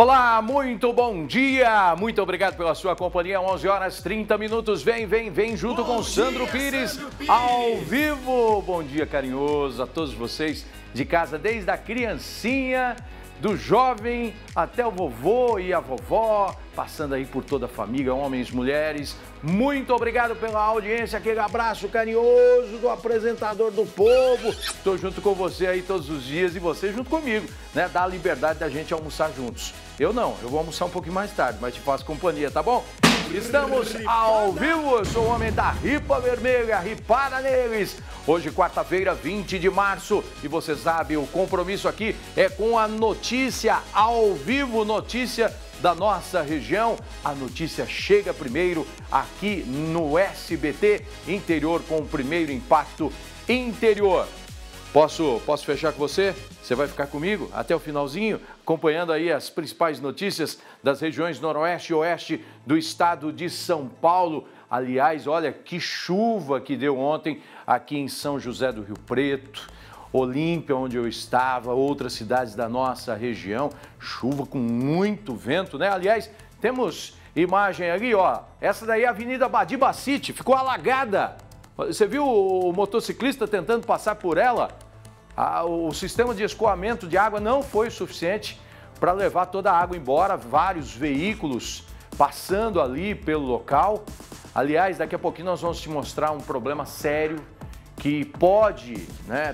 Olá, muito bom dia, muito obrigado pela sua companhia, 11 horas 30 minutos, vem junto com Sandro Pires, ao vivo. Bom dia carinhoso a todos vocês de casa, desde a criancinha, do jovem até o vovô e a vovó, passando aí por toda a família, homens, mulheres. Muito obrigado pela audiência, aquele abraço carinhoso do apresentador do povo. Estou junto com você aí todos os dias e você junto comigo, né? Dá a liberdade da gente almoçar juntos. Eu não, eu vou almoçar um pouquinho mais tarde, mas te faço companhia, tá bom? Estamos ao vivo, eu sou o homem da Ripa Vermelha, ripada neles. Hoje, quarta-feira, 20 de março, e você sabe, o compromisso aqui é com a notícia ao vivo, notícia da nossa região. A notícia chega primeiro aqui no SBT Interior, com o primeiro impacto interior. Posso fechar com você? Você vai ficar comigo até o finalzinho, acompanhando aí as principais notícias das regiões noroeste e oeste do estado de São Paulo. Aliás, olha que chuva que deu ontem aqui em São José do Rio Preto, Olímpia, onde eu estava, outras cidades da nossa região. Chuva com muito vento, né? Aliás, temos imagem ali, ó. Essa daí é a Avenida Badibacite, ficou alagada. Você viu o motociclista tentando passar por ela? O sistema de escoamento de água não foi suficiente para levar toda a água embora. Vários veículos passando ali pelo local. Aliás, daqui a pouquinho nós vamos te mostrar um problema sério que pode, né,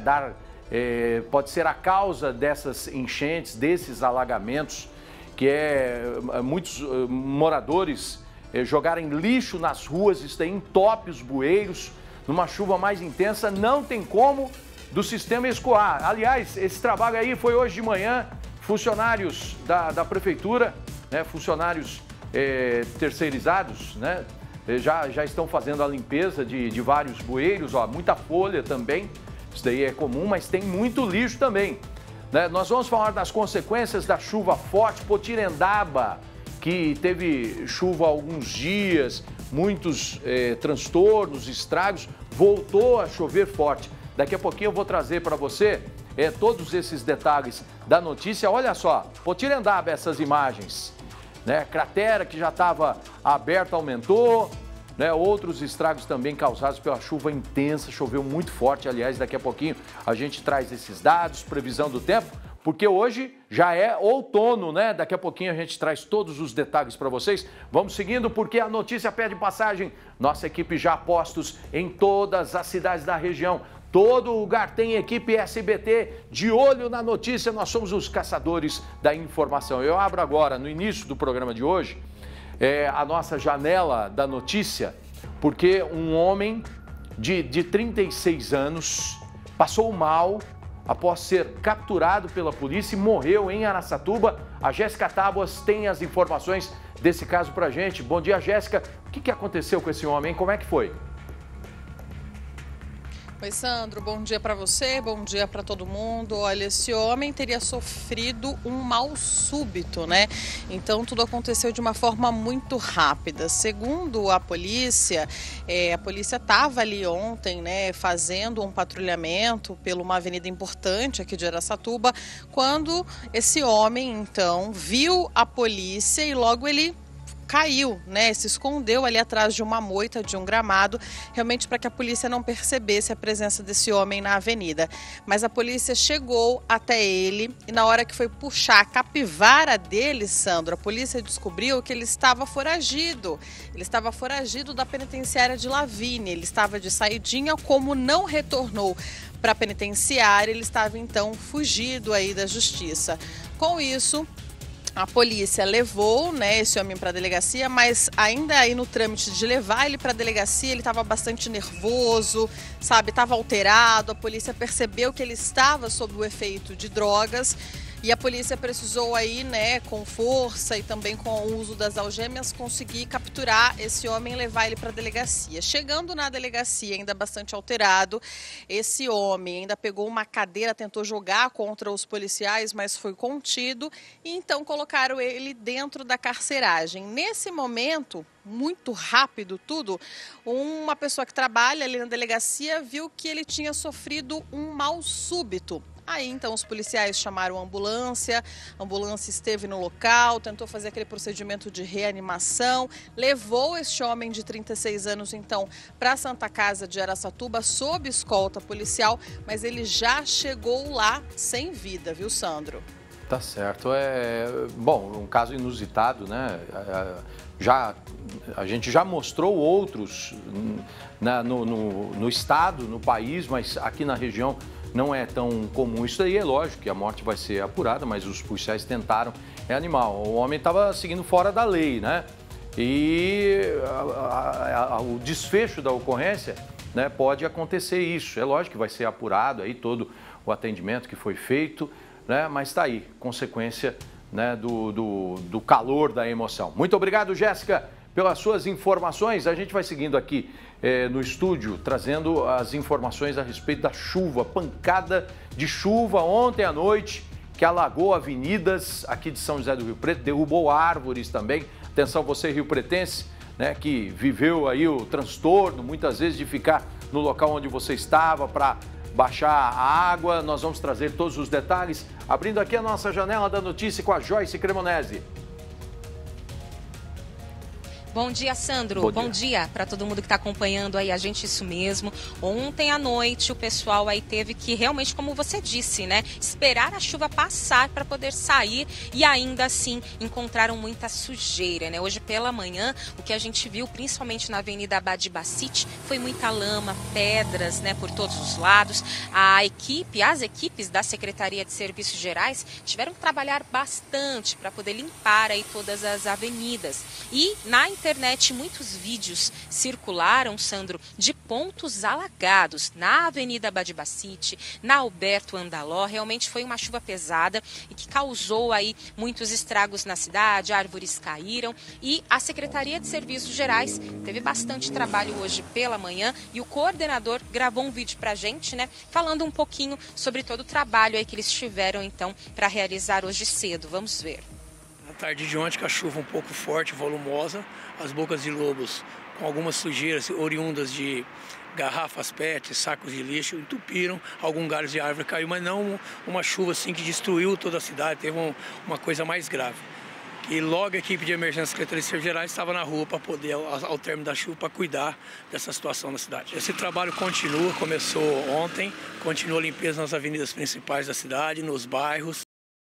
pode ser a causa dessas enchentes, desses alagamentos, que muitos moradores jogarem lixo nas ruas, isso daí entope os bueiros. Numa chuva mais intensa, não tem como do sistema escoar. Aliás, esse trabalho aí foi hoje de manhã, funcionários da prefeitura, né, funcionários terceirizados, né, já estão fazendo a limpeza de vários bueiros, ó, muita folha também, isso daí é comum, mas tem muito lixo também, né? Nós vamos falar das consequências da chuva forte, Potirendaba, que teve chuva há alguns dias, muitos transtornos, estragos, voltou a chover forte. Daqui a pouquinho eu vou trazer para você todos esses detalhes da notícia. Olha só, Potirendaba, essas imagens, né? Cratera que já estava aberta aumentou, né? Outros estragos também causados pela chuva intensa, choveu muito forte. Aliás, daqui a pouquinho a gente traz esses dados, previsão do tempo, porque hoje já é outono, né? Daqui a pouquinho a gente traz todos os detalhes para vocês. Vamos seguindo, porque a notícia pede passagem. Nossa equipe já a postos em todas as cidades da região. Todo lugar tem equipe SBT de olho na notícia. Nós somos os caçadores da informação. Eu abro agora, no início do programa de hoje, a nossa janela da notícia, porque um homem de 36 anos passou mal após ser capturado pela polícia e morreu em Araçatuba. A Jéssica Tábuas tem as informações desse caso pra gente. Bom dia, Jéssica. O que aconteceu com esse homem? Como é que foi? Oi, Sandro, bom dia para você, bom dia para todo mundo. Olha, esse homem teria sofrido um mal súbito, né? Então tudo aconteceu de uma forma muito rápida. Segundo a polícia estava ali ontem, né, fazendo um patrulhamento por uma avenida importante aqui de Araçatuba, quando esse homem, então, viu a polícia e logo ele caiu, né? Se escondeu ali atrás de uma moita, de um gramado, realmente para que a polícia não percebesse a presença desse homem na avenida. Mas a polícia chegou até ele e na hora que foi puxar a capivara dele, Sandro, a polícia descobriu que ele estava foragido. Ele estava foragido da penitenciária de Lavínia. Ele estava de saidinha, como não retornou para a penitenciária, ele estava então fugido aí da justiça. Com isso, a polícia levou, né, esse homem para a delegacia, mas ainda aí no trâmite de levar ele para a delegacia, ele estava bastante nervoso, sabe, estava alterado. A polícia percebeu que ele estava sob o efeito de drogas e a polícia precisou aí, né, com força e também com o uso das algemas, conseguir capturar esse homem e levar ele para a delegacia. Chegando na delegacia, ainda bastante alterado, esse homem ainda pegou uma cadeira, tentou jogar contra os policiais, mas foi contido e então colocaram ele dentro da carceragem. Nesse momento, muito rápido tudo, uma pessoa que trabalha ali na delegacia viu que ele tinha sofrido um mal súbito. Aí então os policiais chamaram a ambulância esteve no local, tentou fazer aquele procedimento de reanimação, levou este homem de 36 anos então para a Santa Casa de Araçatuba sob escolta policial, mas ele já chegou lá sem vida, viu, Sandro? Tá certo. Bom, um caso inusitado, né? A gente já mostrou outros no estado, no país, mas aqui na região não é tão comum isso aí. É lógico que a morte vai ser apurada, mas os policiais tentaram reanimar. O homem estava seguindo fora da lei, né? E o desfecho da ocorrência, né, pode acontecer isso. É lógico que vai ser apurado aí todo o atendimento que foi feito, né? Mas está aí, consequência, né, do calor da emoção. Muito obrigado, Jéssica, pelas suas informações. A gente vai seguindo aqui no estúdio, trazendo as informações a respeito da chuva, pancada de chuva ontem à noite, que alagou avenidas aqui de São José do Rio Preto, derrubou árvores também. Atenção você riopretense, né, que viveu aí o transtorno, muitas vezes, de ficar no local onde você estava para baixar a água. Nós vamos trazer todos os detalhes, abrindo aqui a nossa janela da notícia com a Joyce Cremonese. Bom dia, Sandro. Bom dia para todo mundo que está acompanhando aí a gente, isso mesmo. Ontem à noite o pessoal aí teve que realmente, como você disse, né, esperar a chuva passar para poder sair e ainda assim encontraram muita sujeira, né? Hoje pela manhã, o que a gente viu, principalmente na Avenida Badibacite, foi muita lama, pedras, né, por todos os lados. As equipes da Secretaria de Serviços Gerais tiveram que trabalhar bastante para poder limpar aí todas as avenidas. E na internet muitos vídeos circularam, Sandro, de pontos alagados na Avenida Badibacite, na Alberto Andaló. Realmente foi uma chuva pesada e que causou aí muitos estragos na cidade, árvores caíram e a Secretaria de Serviços Gerais teve bastante trabalho hoje pela manhã e o coordenador gravou um vídeo pra gente, né, falando um pouquinho sobre todo o trabalho aí que eles tiveram então para realizar hoje cedo. Vamos ver. Na tarde de ontem, com a chuva um pouco forte, volumosa, as bocas de lobos com algumas sujeiras oriundas de garrafas PET, sacos de lixo, entupiram, algum galho de árvore caiu, mas não uma chuva assim que destruiu toda a cidade, teve uma coisa mais grave. E logo a equipe de emergência da Secretaria de Serviços Gerais estava na rua para poder, ao término da chuva, para cuidar dessa situação na cidade. Esse trabalho continua, começou ontem, continua a limpeza nas avenidas principais da cidade, nos bairros.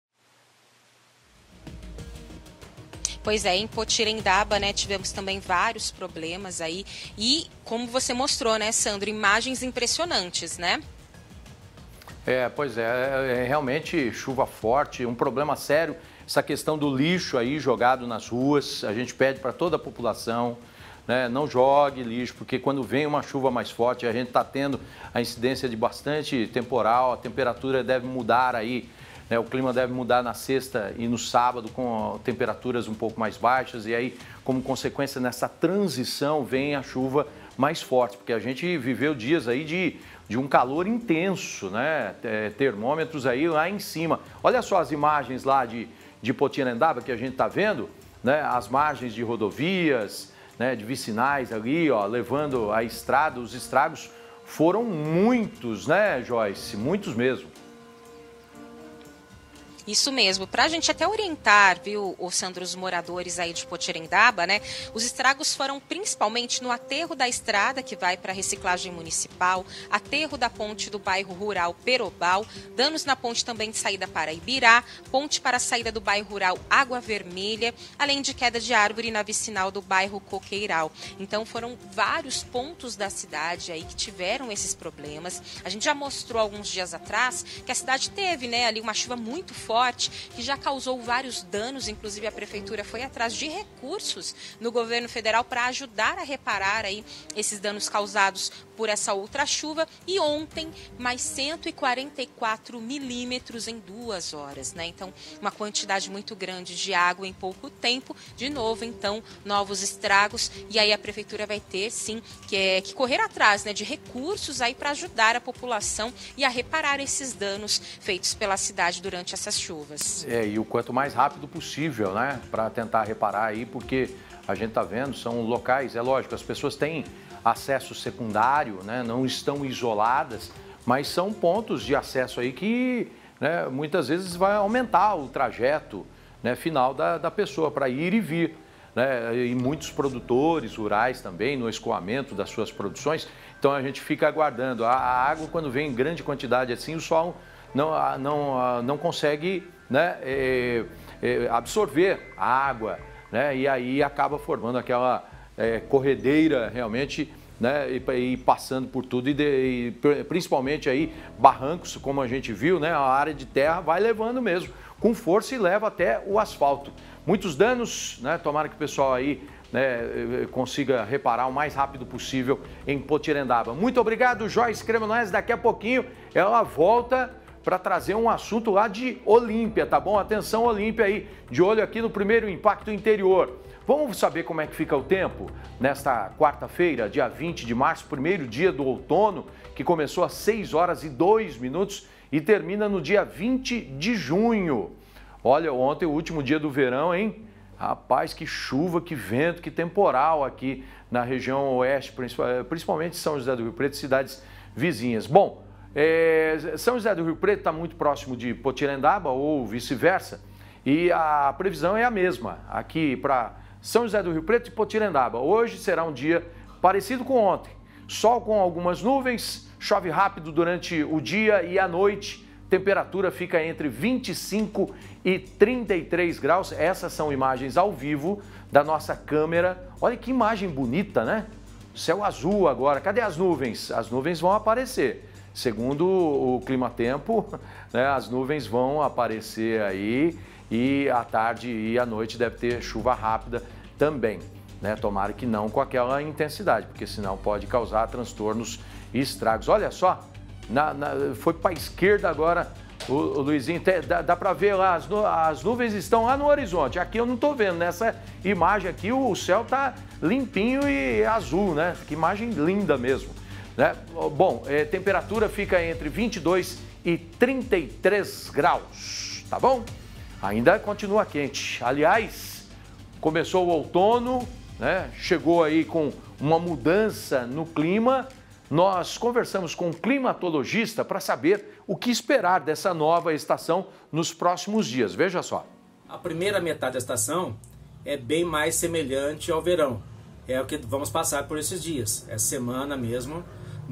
Pois é, em Potirendaba, né, tivemos também vários problemas aí e, como você mostrou, né, Sandro, imagens impressionantes, né? Pois é, realmente chuva forte, um problema sério, essa questão do lixo aí jogado nas ruas. A gente pede para toda a população, né, não jogue lixo, porque quando vem uma chuva mais forte, a gente está tendo a incidência de bastante temporal, a temperatura deve mudar aí. O clima deve mudar na sexta e no sábado com temperaturas um pouco mais baixas e aí, como consequência, nessa transição vem a chuva mais forte, porque a gente viveu dias aí de um calor intenso, né? Termômetros aí lá em cima. Olha só as imagens lá de Potirendaba que a gente está vendo, né? As margens de rodovias, né? De vicinais ali, ó, levando a estrada. Os estragos foram muitos, né, Joyce? Muitos mesmo. Isso mesmo, para a gente até orientar, viu, Sandro, os moradores aí de Potirendaba, né? Os estragos foram principalmente no aterro da estrada que vai para a reciclagem municipal, aterro da ponte do bairro rural Perobal, danos na ponte também de saída para Ibirá, ponte para a saída do bairro rural Água Vermelha, além de queda de árvore na vicinal do bairro Coqueiral. Então foram vários pontos da cidade aí que tiveram esses problemas. A gente já mostrou alguns dias atrás que a cidade teve, né, ali uma chuva muito forte, que já causou vários danos, inclusive a prefeitura foi atrás de recursos no governo federal para ajudar a reparar aí esses danos causados por essa outra chuva e ontem mais 144 milímetros em 2 horas, né? Então, uma quantidade muito grande de água em pouco tempo, de novo, então, novos estragos e aí a prefeitura vai ter, sim, que correr atrás, né, de recursos aí para ajudar a população e a reparar esses danos feitos pela cidade durante essas chuvas. E o quanto mais rápido possível, né, para tentar reparar aí, porque a gente está vendo, são locais, é lógico, as pessoas têm acesso secundário, né, não estão isoladas, mas são pontos de acesso aí que, né, muitas vezes vai aumentar o trajeto, né, final da pessoa para ir e vir. Né, e muitos produtores rurais também no escoamento das suas produções, então a gente fica aguardando. A água, quando vem em grande quantidade assim, o sol não consegue, né, absorver a água, né, e aí acaba formando aquela corredeira realmente, né, e passando por tudo, e principalmente aí barrancos, como a gente viu, né, a área de terra vai levando mesmo, com força, e leva até o asfalto. Muitos danos, né? Tomara que o pessoal aí, né, consiga reparar o mais rápido possível em Potirendaba. Muito obrigado, Joyce Cremonese. Daqui a pouquinho ela volta para trazer um assunto lá de Olímpia, tá bom? Atenção, Olímpia aí, de olho aqui no primeiro impacto interior. Vamos saber como é que fica o tempo nesta quarta-feira, dia 20 de março, primeiro dia do outono, que começou às 6h02 e termina no dia 20 de junho. Olha, ontem, o último dia do verão, hein? Rapaz, que chuva, que vento, que temporal aqui na região oeste, principalmente São José do Rio Preto e cidades vizinhas. Bom, São José do Rio Preto está muito próximo de Potirendaba ou vice-versa, e a previsão é a mesma aqui para São José do Rio Preto e Potirendaba. Hoje será um dia parecido com ontem. Sol com algumas nuvens, chove rápido durante o dia e a noite. Temperatura fica entre 25 e 33 graus. Essas são imagens ao vivo da nossa câmera. Olha que imagem bonita, né? Céu azul agora. Cadê as nuvens? As nuvens vão aparecer. Segundo o Climatempo, né, as nuvens vão aparecer aí, e à tarde e à noite deve ter chuva rápida também, né? Tomara que não com aquela intensidade, porque senão pode causar transtornos e estragos. Olha só. Foi para a esquerda agora, o Luizinho, dá para ver lá, as nuvens estão lá no horizonte. Aqui eu não estou vendo, nessa imagem aqui o céu está limpinho e azul, né? Que imagem linda mesmo, né? Bom, temperatura fica entre 22 e 33 graus, tá bom? Ainda continua quente. Aliás, começou o outono, né? Chegou aí com uma mudança no clima. Nós conversamos com um climatologista para saber o que esperar dessa nova estação nos próximos dias. Veja só. A primeira metade da estação é bem mais semelhante ao verão. É o que vamos passar por esses dias. Essa semana mesmo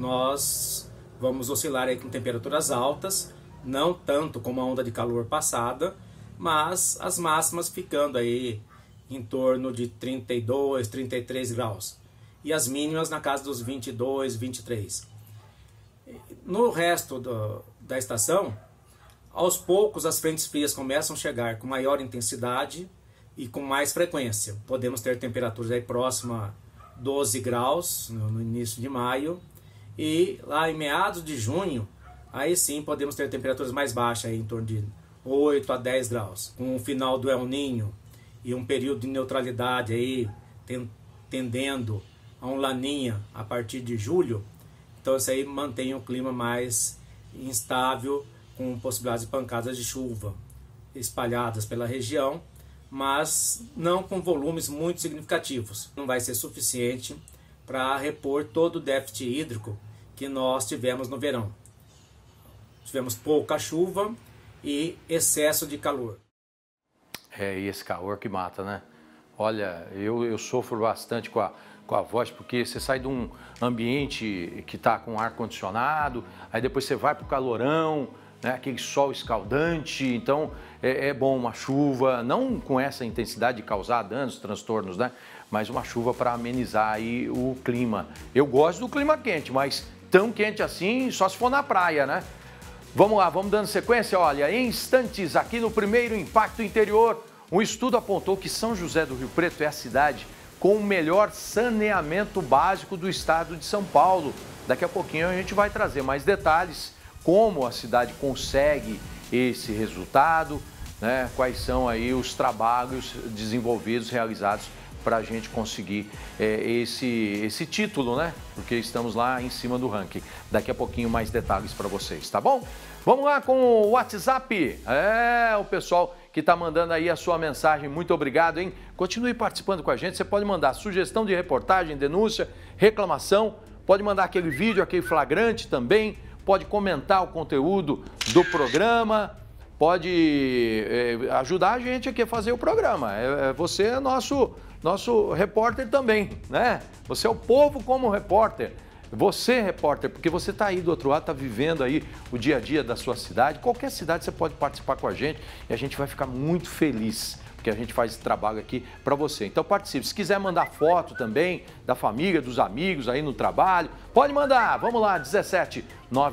nós vamos oscilar aí com temperaturas altas, não tanto como a onda de calor passada, mas as máximas ficando aí em torno de 32, 33 graus. E as mínimas na casa dos 22, 23. No resto da estação, aos poucos as frentes frias começam a chegar com maior intensidade e com mais frequência. Podemos ter temperaturas aí próximas a 12 graus no início de maio, e lá em meados de junho, aí sim podemos ter temperaturas mais baixas, aí em torno de 8 a 10 graus. Com o final do El Niño e um período de neutralidade aí tendendo a um laninha a partir de julho, então isso aí mantém o clima mais instável, com possibilidades de pancadas de chuva espalhadas pela região, mas não com volumes muito significativos. Não vai ser suficiente para repor todo o déficit hídrico que nós tivemos no verão. Tivemos pouca chuva e excesso de calor. E esse calor que mata, né? Olha, eu sofro bastante com a voz, porque você sai de um ambiente que está com ar-condicionado, aí depois você vai para o calorão, né, aquele sol escaldante. Então é bom uma chuva, não com essa intensidade de causar danos, transtornos, né, mas uma chuva para amenizar aí o clima. Eu gosto do clima quente, mas tão quente assim só se for na praia, né? Vamos lá, vamos dando sequência. Olha, em instantes, aqui no primeiro Impacto Interior, um estudo apontou que São José do Rio Preto é a cidade com o melhor saneamento básico do estado de São Paulo. Daqui a pouquinho a gente vai trazer mais detalhes, como a cidade consegue esse resultado, né? Quais são aí os trabalhos desenvolvidos, realizados para a gente conseguir esse título, né? Porque estamos lá em cima do ranking. Daqui a pouquinho mais detalhes para vocês, tá bom? Vamos lá com o WhatsApp. O pessoal que está mandando aí a sua mensagem, muito obrigado, hein? Continue participando com a gente. Você pode mandar sugestão de reportagem, denúncia, reclamação. Pode mandar aquele vídeo, aquele flagrante também. pode comentar o conteúdo do programa, pode ajudar a gente aqui a fazer o programa. Você é nosso repórter também, né? Você é o povo como repórter. Você, repórter, porque você está aí do outro lado, está vivendo aí o dia a dia da sua cidade. Qualquer cidade você pode participar com a gente e a gente vai ficar muito feliz, porque a gente faz esse trabalho aqui para você. Então participe. Se quiser mandar foto também da família, dos amigos aí no trabalho, pode mandar. Vamos lá, 17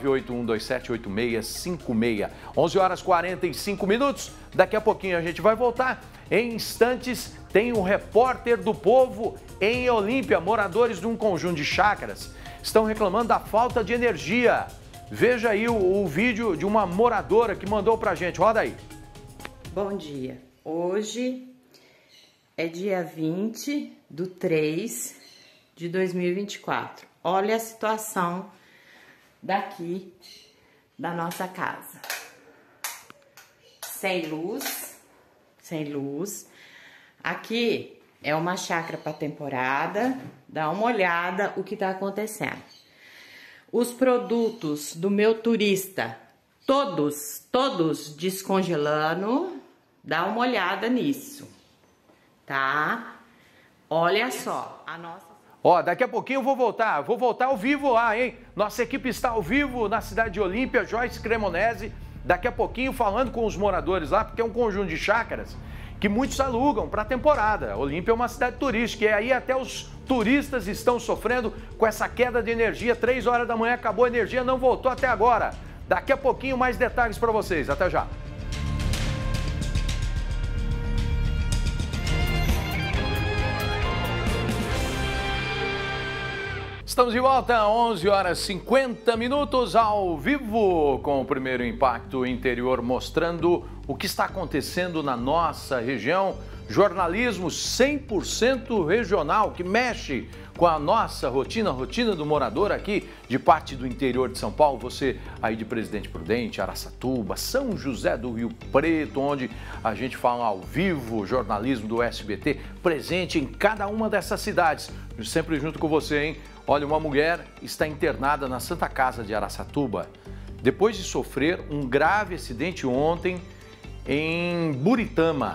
981278656. 11 horas 45 minutos. Daqui a pouquinho a gente vai voltar. Em instantes tem o repórter do povo em Olímpia. Moradores de um conjunto de chácaras estão reclamando da falta de energia. Veja aí o vídeo de uma moradora que mandou pra gente. Roda aí. Bom dia. Hoje é dia 20/3/2024. Olha a situação daqui da nossa casa. Sem luz. Aqui é uma chácara para temporada. Dá uma olhada o que tá acontecendo. Os produtos do meu turista, todos descongelando. Dá uma olhada nisso, tá? Olha só, a nossa... Ó, daqui a pouquinho eu vou voltar ao vivo lá, hein? Nossa equipe está ao vivo na cidade de Olímpia, Joyce Cremonese, daqui a pouquinho falando com os moradores lá, porque é um conjunto de chácaras que muitos alugam para a temporada. Olímpia é uma cidade turística e aí até os turistas estão sofrendo com essa queda de energia. 3 horas da manhã acabou a energia, não voltou até agora. Daqui a pouquinho mais detalhes para vocês, até já. Estamos de volta, 11 horas 50 minutos, ao vivo, com o primeiro Impacto Interior, mostrando o que está acontecendo na nossa região. Jornalismo 100% regional, que mexe com a nossa rotina, a rotina do morador aqui, de parte do interior de São Paulo. Você aí de Presidente Prudente, Araçatuba, São José do Rio Preto, onde a gente fala ao vivo, jornalismo do SBT, presente em cada uma dessas cidades. Sempre junto com você, hein? Olha, uma mulher está internada na Santa Casa de Araçatuba, depois de sofrer um grave acidente ontem em Buritama.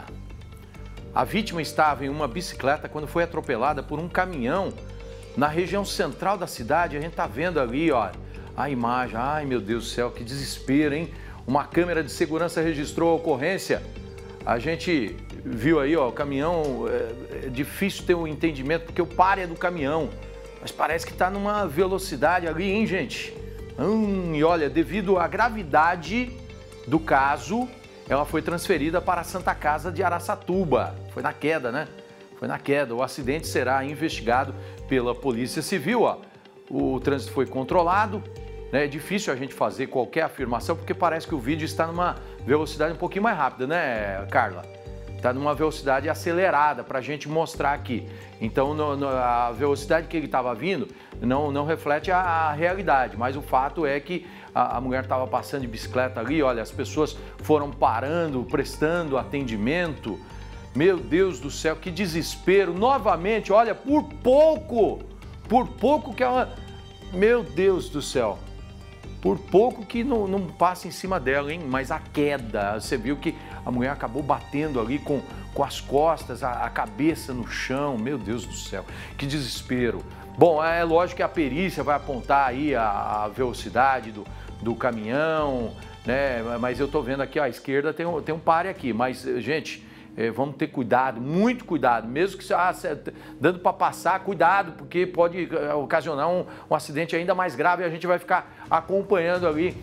A vítima estava em uma bicicleta quando foi atropelada por um caminhão na região central da cidade. A gente está vendo ali, ó, a imagem. Ai, meu Deus do céu, que desespero, hein? Uma câmera de segurança registrou a ocorrência. A gente viu aí, ó, o caminhão, é difícil ter um entendimento, porque o par é do caminhão. Mas parece que está numa velocidade ali, hein, gente? E olha, devido à gravidade do caso, ela foi transferida para a Santa Casa de Araçatuba. Foi na queda, né? Foi na queda. O acidente será investigado pela Polícia Civil, ó. O trânsito foi controlado, né? É difícil a gente fazer qualquer afirmação, porque parece que o vídeo está numa velocidade um pouquinho mais rápida, né, Carla? Está numa velocidade acelerada para a gente mostrar aqui. Então, a velocidade que ele estava vindo não reflete a realidade, mas o fato é que a mulher estava passando de bicicleta ali, olha, as pessoas foram parando, prestando atendimento. Meu Deus do céu, que desespero. Novamente, olha, por pouco que ela... Meu Deus do céu. Por pouco que não passa em cima dela, hein? Mas a queda, você viu que a mulher acabou batendo ali com as costas, a cabeça no chão. Meu Deus do céu, que desespero. Bom, é lógico que a perícia vai apontar aí a velocidade do caminhão, né? Mas eu tô vendo aqui, ó, à esquerda tem um pare aqui. Mas, gente, vamos ter cuidado, muito cuidado. Mesmo que dando para passar, cuidado, porque pode ocasionar um acidente ainda mais grave. E a gente vai ficar acompanhando ali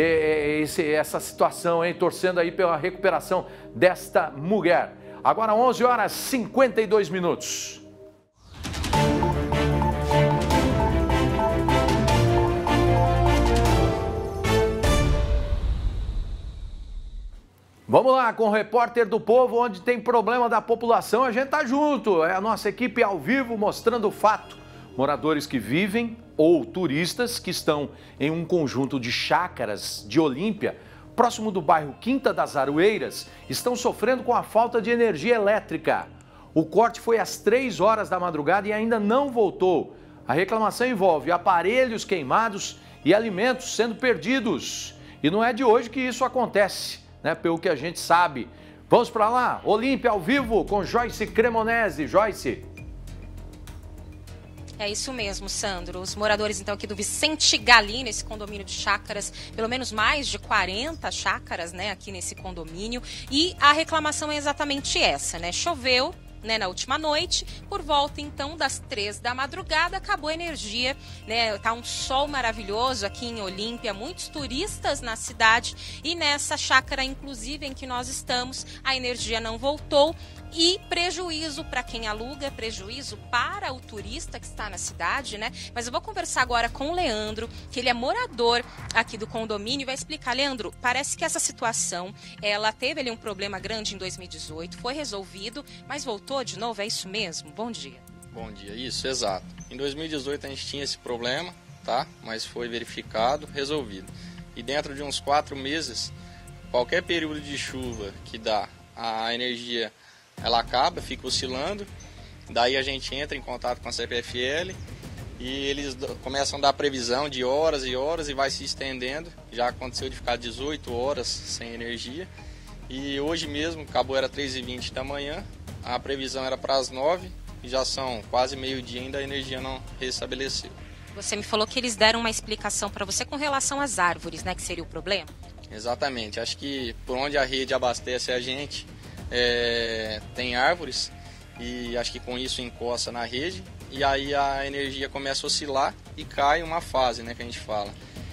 essa situação, hein? Torcendo aí pela recuperação desta mulher. Agora 11 horas 52 minutos. Vamos lá com o repórter do povo, onde tem problema da população, a gente tá junto. É a nossa equipe ao vivo mostrando o fato. Moradores que vivem ou turistas que estão em um conjunto de chácaras de Olímpia, próximo do bairro Quinta das Aroeiras, estão sofrendo com a falta de energia elétrica. O corte foi às 3 horas da madrugada e ainda não voltou. A reclamação envolve aparelhos queimados e alimentos sendo perdidos. E não é de hoje que isso acontece, né? Pelo que a gente sabe. Vamos para lá, Olímpia ao vivo com Joyce Cremonese. Joyce. É isso mesmo, Sandro. Os moradores, então, aqui do Vicente Galim, nesse condomínio de chácaras, pelo menos mais de 40 chácaras, né, aqui nesse condomínio. E a reclamação é exatamente essa, né? Choveu, né, na última noite, por volta então das 3 da madrugada, acabou a energia, né? Tá um sol maravilhoso aqui em Olímpia, muitos turistas na cidade e nessa chácara, inclusive, em que nós estamos, a energia não voltou. E prejuízo para quem aluga, prejuízo para o turista que está na cidade, né? Mas eu vou conversar agora com o Leandro, que ele é morador aqui do condomínio e vai explicar. Leandro, parece que essa situação, ela teve ali um problema grande em 2018, foi resolvido, mas voltou de novo, é isso mesmo? Bom dia. Bom dia, isso, exato. Em 2018 a gente tinha esse problema, tá? Mas foi verificado, resolvido. E dentro de uns 4 meses, qualquer período de chuva que dá, a energia ela acaba, fica oscilando, daí a gente entra em contato com a CPFL e eles começam a dar previsão de horas e horas e vai se estendendo. Já aconteceu de ficar 18 horas sem energia e hoje mesmo, acabou, era 3h20 da manhã, a previsão era para as 9 e já são quase meio-dia e ainda a energia não restabeleceu. Você me falou que eles deram uma explicação para você com relação às árvores, né, que seria o problema? Exatamente, acho que por onde a rede abastece a gente, tem árvores e acho que com isso encosta na rede e aí a energia começa a oscilar e cai uma fase, né, que a gente fala.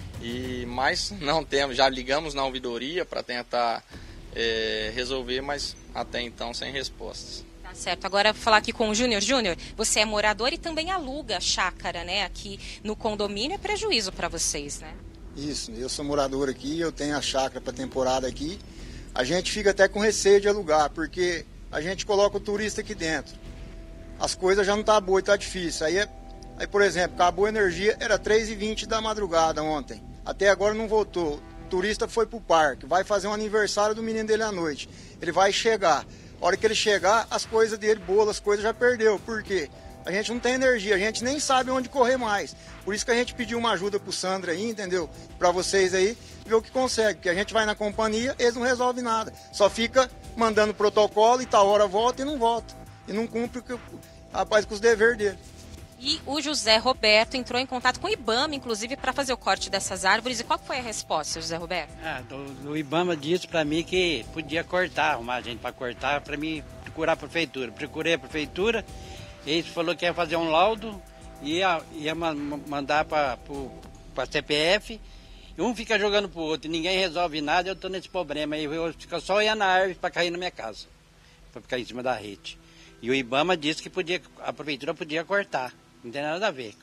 Mas não temos, já ligamos na ouvidoria para tentar resolver, mas até então sem respostas. Tá certo, agora vou falar aqui com o Júnior. Júnior, você é morador e também aluga chácara, né, aqui no condomínio, é prejuízo para vocês, né? Isso, eu sou morador aqui, eu tenho a chácara para temporada aqui. A gente fica até com receio de alugar, porque a gente coloca o turista aqui dentro. As coisas já não tá boas, tá difícil. Aí, por exemplo, acabou a energia, era 3h20 da madrugada ontem. Até agora não voltou. O turista foi pro parque, vai fazer um aniversário do menino dele à noite. Ele vai chegar. A hora que ele chegar, as coisas dele, bolo, as coisas já perdeu. Por quê? A gente não tem energia, a gente nem sabe onde correr mais. Por isso que a gente pediu uma ajuda pro Sandro aí, entendeu? Para vocês aí, ver o que consegue. Porque a gente vai na companhia, eles não resolvem nada. Só fica mandando protocolo e tal hora volta e não volta. E não cumpre com os deveres dele. E o José Roberto entrou em contato com o IBAMA, inclusive, para fazer o corte dessas árvores. E qual foi a resposta, José Roberto? O IBAMA disse para mim que podia cortar, arrumar gente para cortar, para mim procurar a prefeitura. Procurei a prefeitura, eles falou que ia fazer um laudo, ia mandar para a CPF, e um fica jogando para o outro, e ninguém resolve nada, eu estou nesse problema. Aí eu fico só olhando a árvore para cair na minha casa, para ficar em cima da rede. E o IBAMA disse que a prefeitura podia cortar. Não tem nada a ver.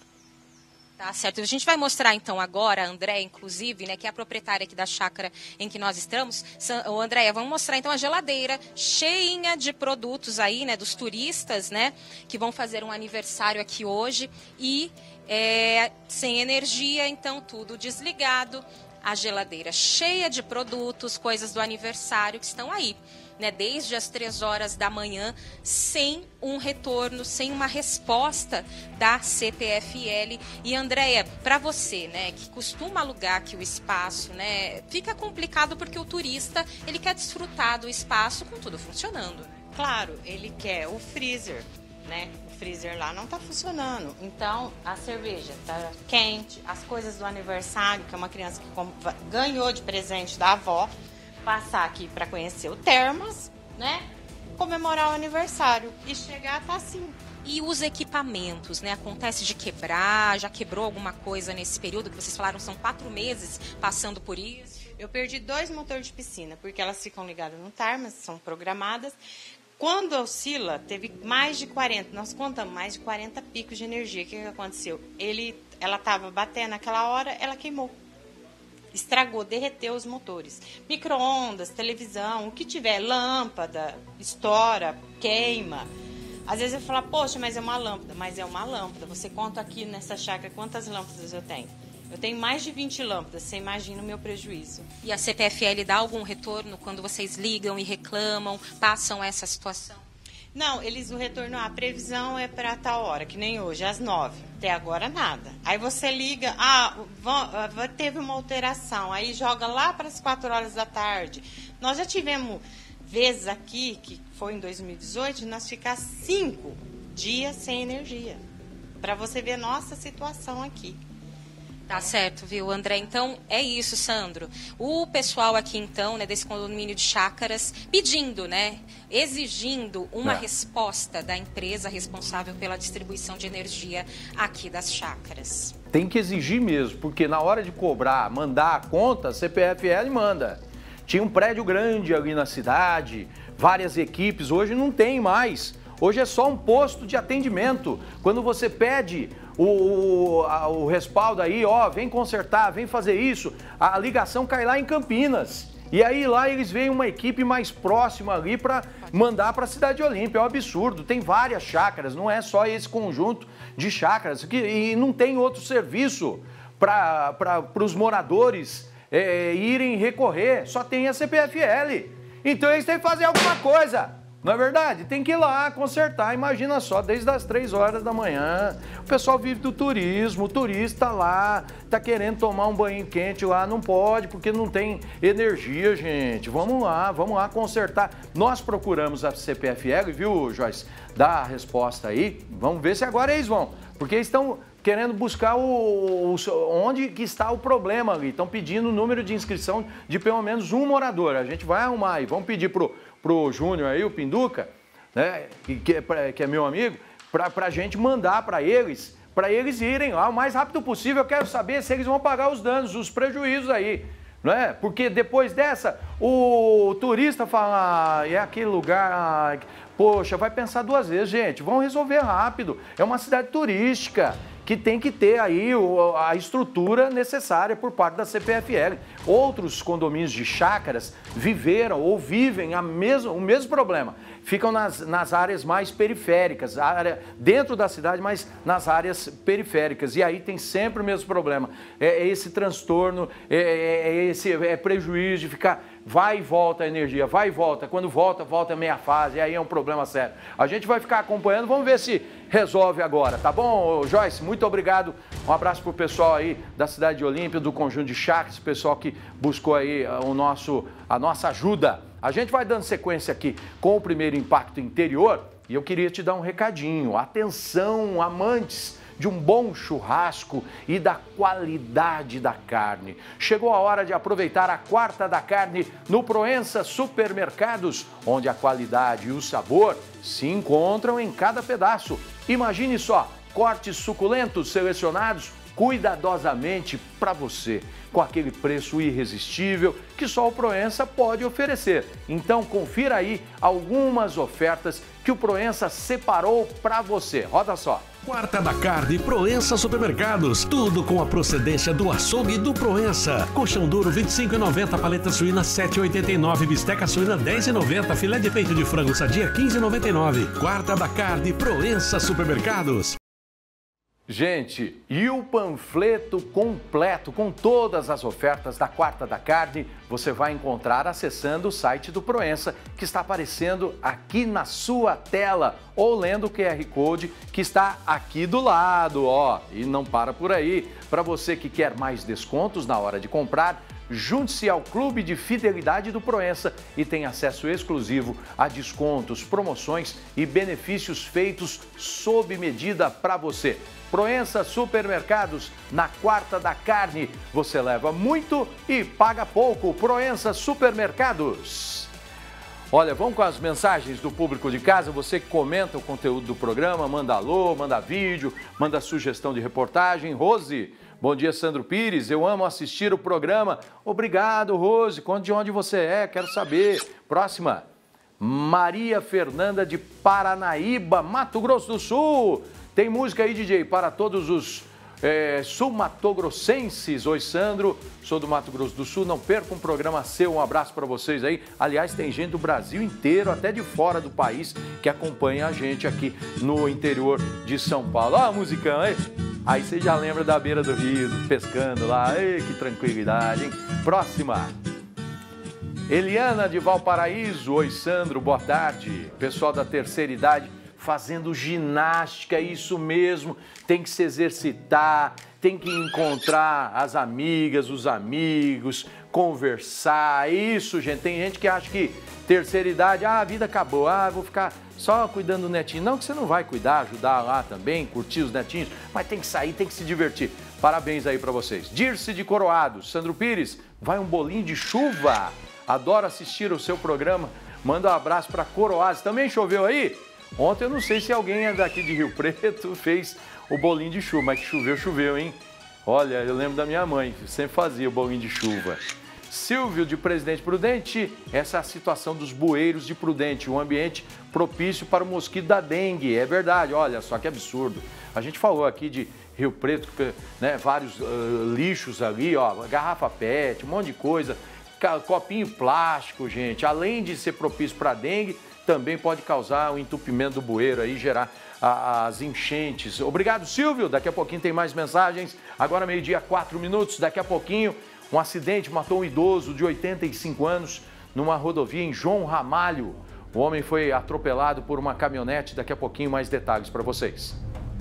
Tá certo. A gente vai mostrar então agora, a Andréia, inclusive, né, que é a proprietária aqui da chácara em que nós estamos. Andréia, vamos mostrar então a geladeira cheinha de produtos aí, né, dos turistas, né, que vão fazer um aniversário aqui hoje e sem energia, então tudo desligado. A geladeira cheia de produtos, coisas do aniversário que estão aí, né, desde as 3 horas da manhã, sem um retorno, sem uma resposta da CPFL. E, Andréia, para você, né, que costuma alugar aqui o espaço, né, fica complicado porque o turista, ele quer desfrutar do espaço com tudo funcionando. Claro, ele quer o freezer, né? O freezer lá não tá funcionando. Então, a cerveja tá quente, as coisas do aniversário, que é uma criança que ganhou de presente da avó, passar aqui para conhecer o Termas, né? Comemorar o aniversário e chegar tá assim. E os equipamentos, né? Acontece de quebrar, já quebrou alguma coisa nesse período que vocês falaram, são 4 meses passando por isso? Eu perdi 2 motores de piscina, porque elas ficam ligadas no Termas, são programadas. Quando oscila, teve mais de 40, nós contamos mais de 40 picos de energia. O que aconteceu? Ela estava batendo naquela hora, ela queimou. Estragou, derreteu os motores. Micro-ondas, televisão, o que tiver, lâmpada, estoura, queima. Às vezes eu falo, poxa, mas é uma lâmpada. Mas é uma lâmpada. Você conta aqui nessa chácara quantas lâmpadas eu tenho. Eu tenho mais de 20 lâmpadas, você imagina o meu prejuízo. E a CPFL dá algum retorno quando vocês ligam e reclamam, passam essa situação? Não, eles o retorno, a previsão é para tal hora, que nem hoje, às 9. Até agora nada. Aí você liga, teve uma alteração, aí joga lá para as 4 horas da tarde. Nós já tivemos vezes aqui, que foi em 2018, nós ficamos 5 dias sem energia. Para você ver nossa situação aqui. Tá certo, viu, André? Então, é isso, Sandro. O pessoal aqui, então, né, desse condomínio de chácaras, pedindo, né, exigindo uma resposta da empresa responsável pela distribuição de energia aqui das chácaras. Tem que exigir mesmo, porque na hora de cobrar, mandar a conta, a CPFL manda. Tinha um prédio grande ali na cidade, várias equipes, hoje não tem mais. Hoje é só um posto de atendimento. Quando você pede o respaldo aí, vem consertar, vem fazer isso, a ligação cai lá em Campinas. E aí lá eles veem uma equipe mais próxima ali para mandar para a Cidade de Olímpia. É um absurdo. Tem várias chácaras, não é só esse conjunto de chácaras. E não tem outro serviço para os moradores irem recorrer. Só tem a CPFL. Então eles têm que fazer alguma coisa. Não é verdade? Tem que ir lá consertar, imagina só, desde as 3 horas da manhã, o pessoal vive do turismo, o turista lá, tá querendo tomar um banho quente lá, não pode, porque não tem energia, gente. Vamos lá consertar. Nós procuramos a CPFL, viu, Joyce? Dá a resposta aí, vamos ver se agora eles vão, porque eles estão querendo buscar onde que está o problema ali, estão pedindo o número de inscrição de pelo menos um morador. A gente vai arrumar aí, vamos pedir pro Júnior aí, o Pinduca, né, que é meu amigo, para a gente mandar para eles irem lá o mais rápido possível. Eu quero saber se eles vão pagar os danos, os prejuízos aí, não é? Porque depois dessa, o turista fala, é aquele lugar, poxa, vai pensar 2 vezes, gente, vão resolver rápido, é uma cidade turística, que tem que ter aí a estrutura necessária por parte da CPFL. Outros condomínios de chácaras viveram ou vivem o mesmo problema. Ficam nas áreas mais periféricas, dentro da cidade, mas nas áreas periféricas. E aí tem sempre o mesmo problema. É esse transtorno, esse prejuízo de ficar... Vai e volta a energia, vai e volta. Quando volta meia fase, aí é um problema sério. A gente vai ficar acompanhando, vamos ver se resolve agora, tá bom, Joyce? Muito obrigado. Um abraço pro pessoal aí da Cidade de Olímpia, do Conjunto de Chácaras, pessoal que buscou aí a nossa ajuda. A gente vai dando sequência aqui com o primeiro impacto interior e eu queria te dar um recadinho. Atenção, amantes de um bom churrasco e da qualidade da carne. Chegou a hora de aproveitar a quarta da carne no Proença Supermercados, onde a qualidade e o sabor se encontram em cada pedaço. Imagine só, cortes suculentos selecionados cuidadosamente para você, com aquele preço irresistível que só o Proença pode oferecer. Então confira aí algumas ofertas que o Proença separou para você. Roda só. Quarta da carne Proença Supermercados. Tudo com a procedência do açougue do Proença. Colchão duro R$ 25,90, paleta suína R$ 7,89, bisteca suína R$ 10,90, filé de peito de frango sadia R$ 15,99. Quarta da carne Proença Supermercados. Gente, e o panfleto completo com todas as ofertas da Quarta da Carne você vai encontrar acessando o site do Proença, que está aparecendo aqui na sua tela, ou lendo o QR Code que está aqui do lado, ó. E não para por aí. Para você que quer mais descontos na hora de comprar, junte-se ao Clube de Fidelidade do Proença e tem acesso exclusivo a descontos, promoções e benefícios feitos sob medida para você. Proença Supermercados, na Quarta da Carne, você leva muito e paga pouco. Proença Supermercados. Olha, vamos com as mensagens do público de casa. Você que comenta o conteúdo do programa, manda alô, manda vídeo, manda sugestão de reportagem. Rose, bom dia, Sandro Pires. Eu amo assistir o programa. Obrigado, Rose. Conte de onde você é, quero saber. Próxima. Maria Fernanda de Paranaíba, Mato Grosso do Sul. Tem música aí, DJ, para todos os sul-matogrossenses. Oi, Sandro, sou do Mato Grosso do Sul, não perca um programa seu, um abraço para vocês aí. Aliás, tem gente do Brasil inteiro, até de fora do país, que acompanha a gente aqui no interior de São Paulo. Ó, a musicão, hein? Aí você já lembra da beira do rio, pescando lá. Ei, que tranquilidade, hein? Próxima. Eliana de Valparaíso, oi Sandro, boa tarde. Pessoal da terceira idade fazendo ginástica, é isso mesmo, tem que se exercitar, tem que encontrar as amigas, os amigos, conversar, isso gente, tem gente que acha que terceira idade, a vida acabou, vou ficar só cuidando do netinho. Não que você não vai cuidar, ajudar lá também, curtir os netinhos, mas tem que sair, tem que se divertir. Parabéns aí pra vocês. Dirce de Coroado, Sandro Pires, vai um bolinho de chuva. Adoro assistir o seu programa. Manda um abraço para Coroado. Também choveu aí? Ontem eu não sei se alguém é daqui de Rio Preto fez o bolinho de chuva, mas que choveu, hein? Olha, eu lembro da minha mãe, sempre fazia o bolinho de chuva. Silvio de Presidente Prudente, essa é a situação dos bueiros de Prudente, um ambiente propício para o mosquito da dengue. É verdade, olha só que absurdo. A gente falou aqui de Rio Preto, né, vários lixos ali, ó, garrafa PET, um monte de coisa. Copinho plástico, gente, além de ser propício para dengue, também pode causar o entupimento do bueiro aí, gerar as enchentes. Obrigado, Silvio. Daqui a pouquinho tem mais mensagens. Agora 12:04. Daqui a pouquinho, um acidente matou um idoso de 85 anos numa rodovia em João Ramalho. O homem foi atropelado por uma caminhonete. Daqui a pouquinho mais detalhes para vocês.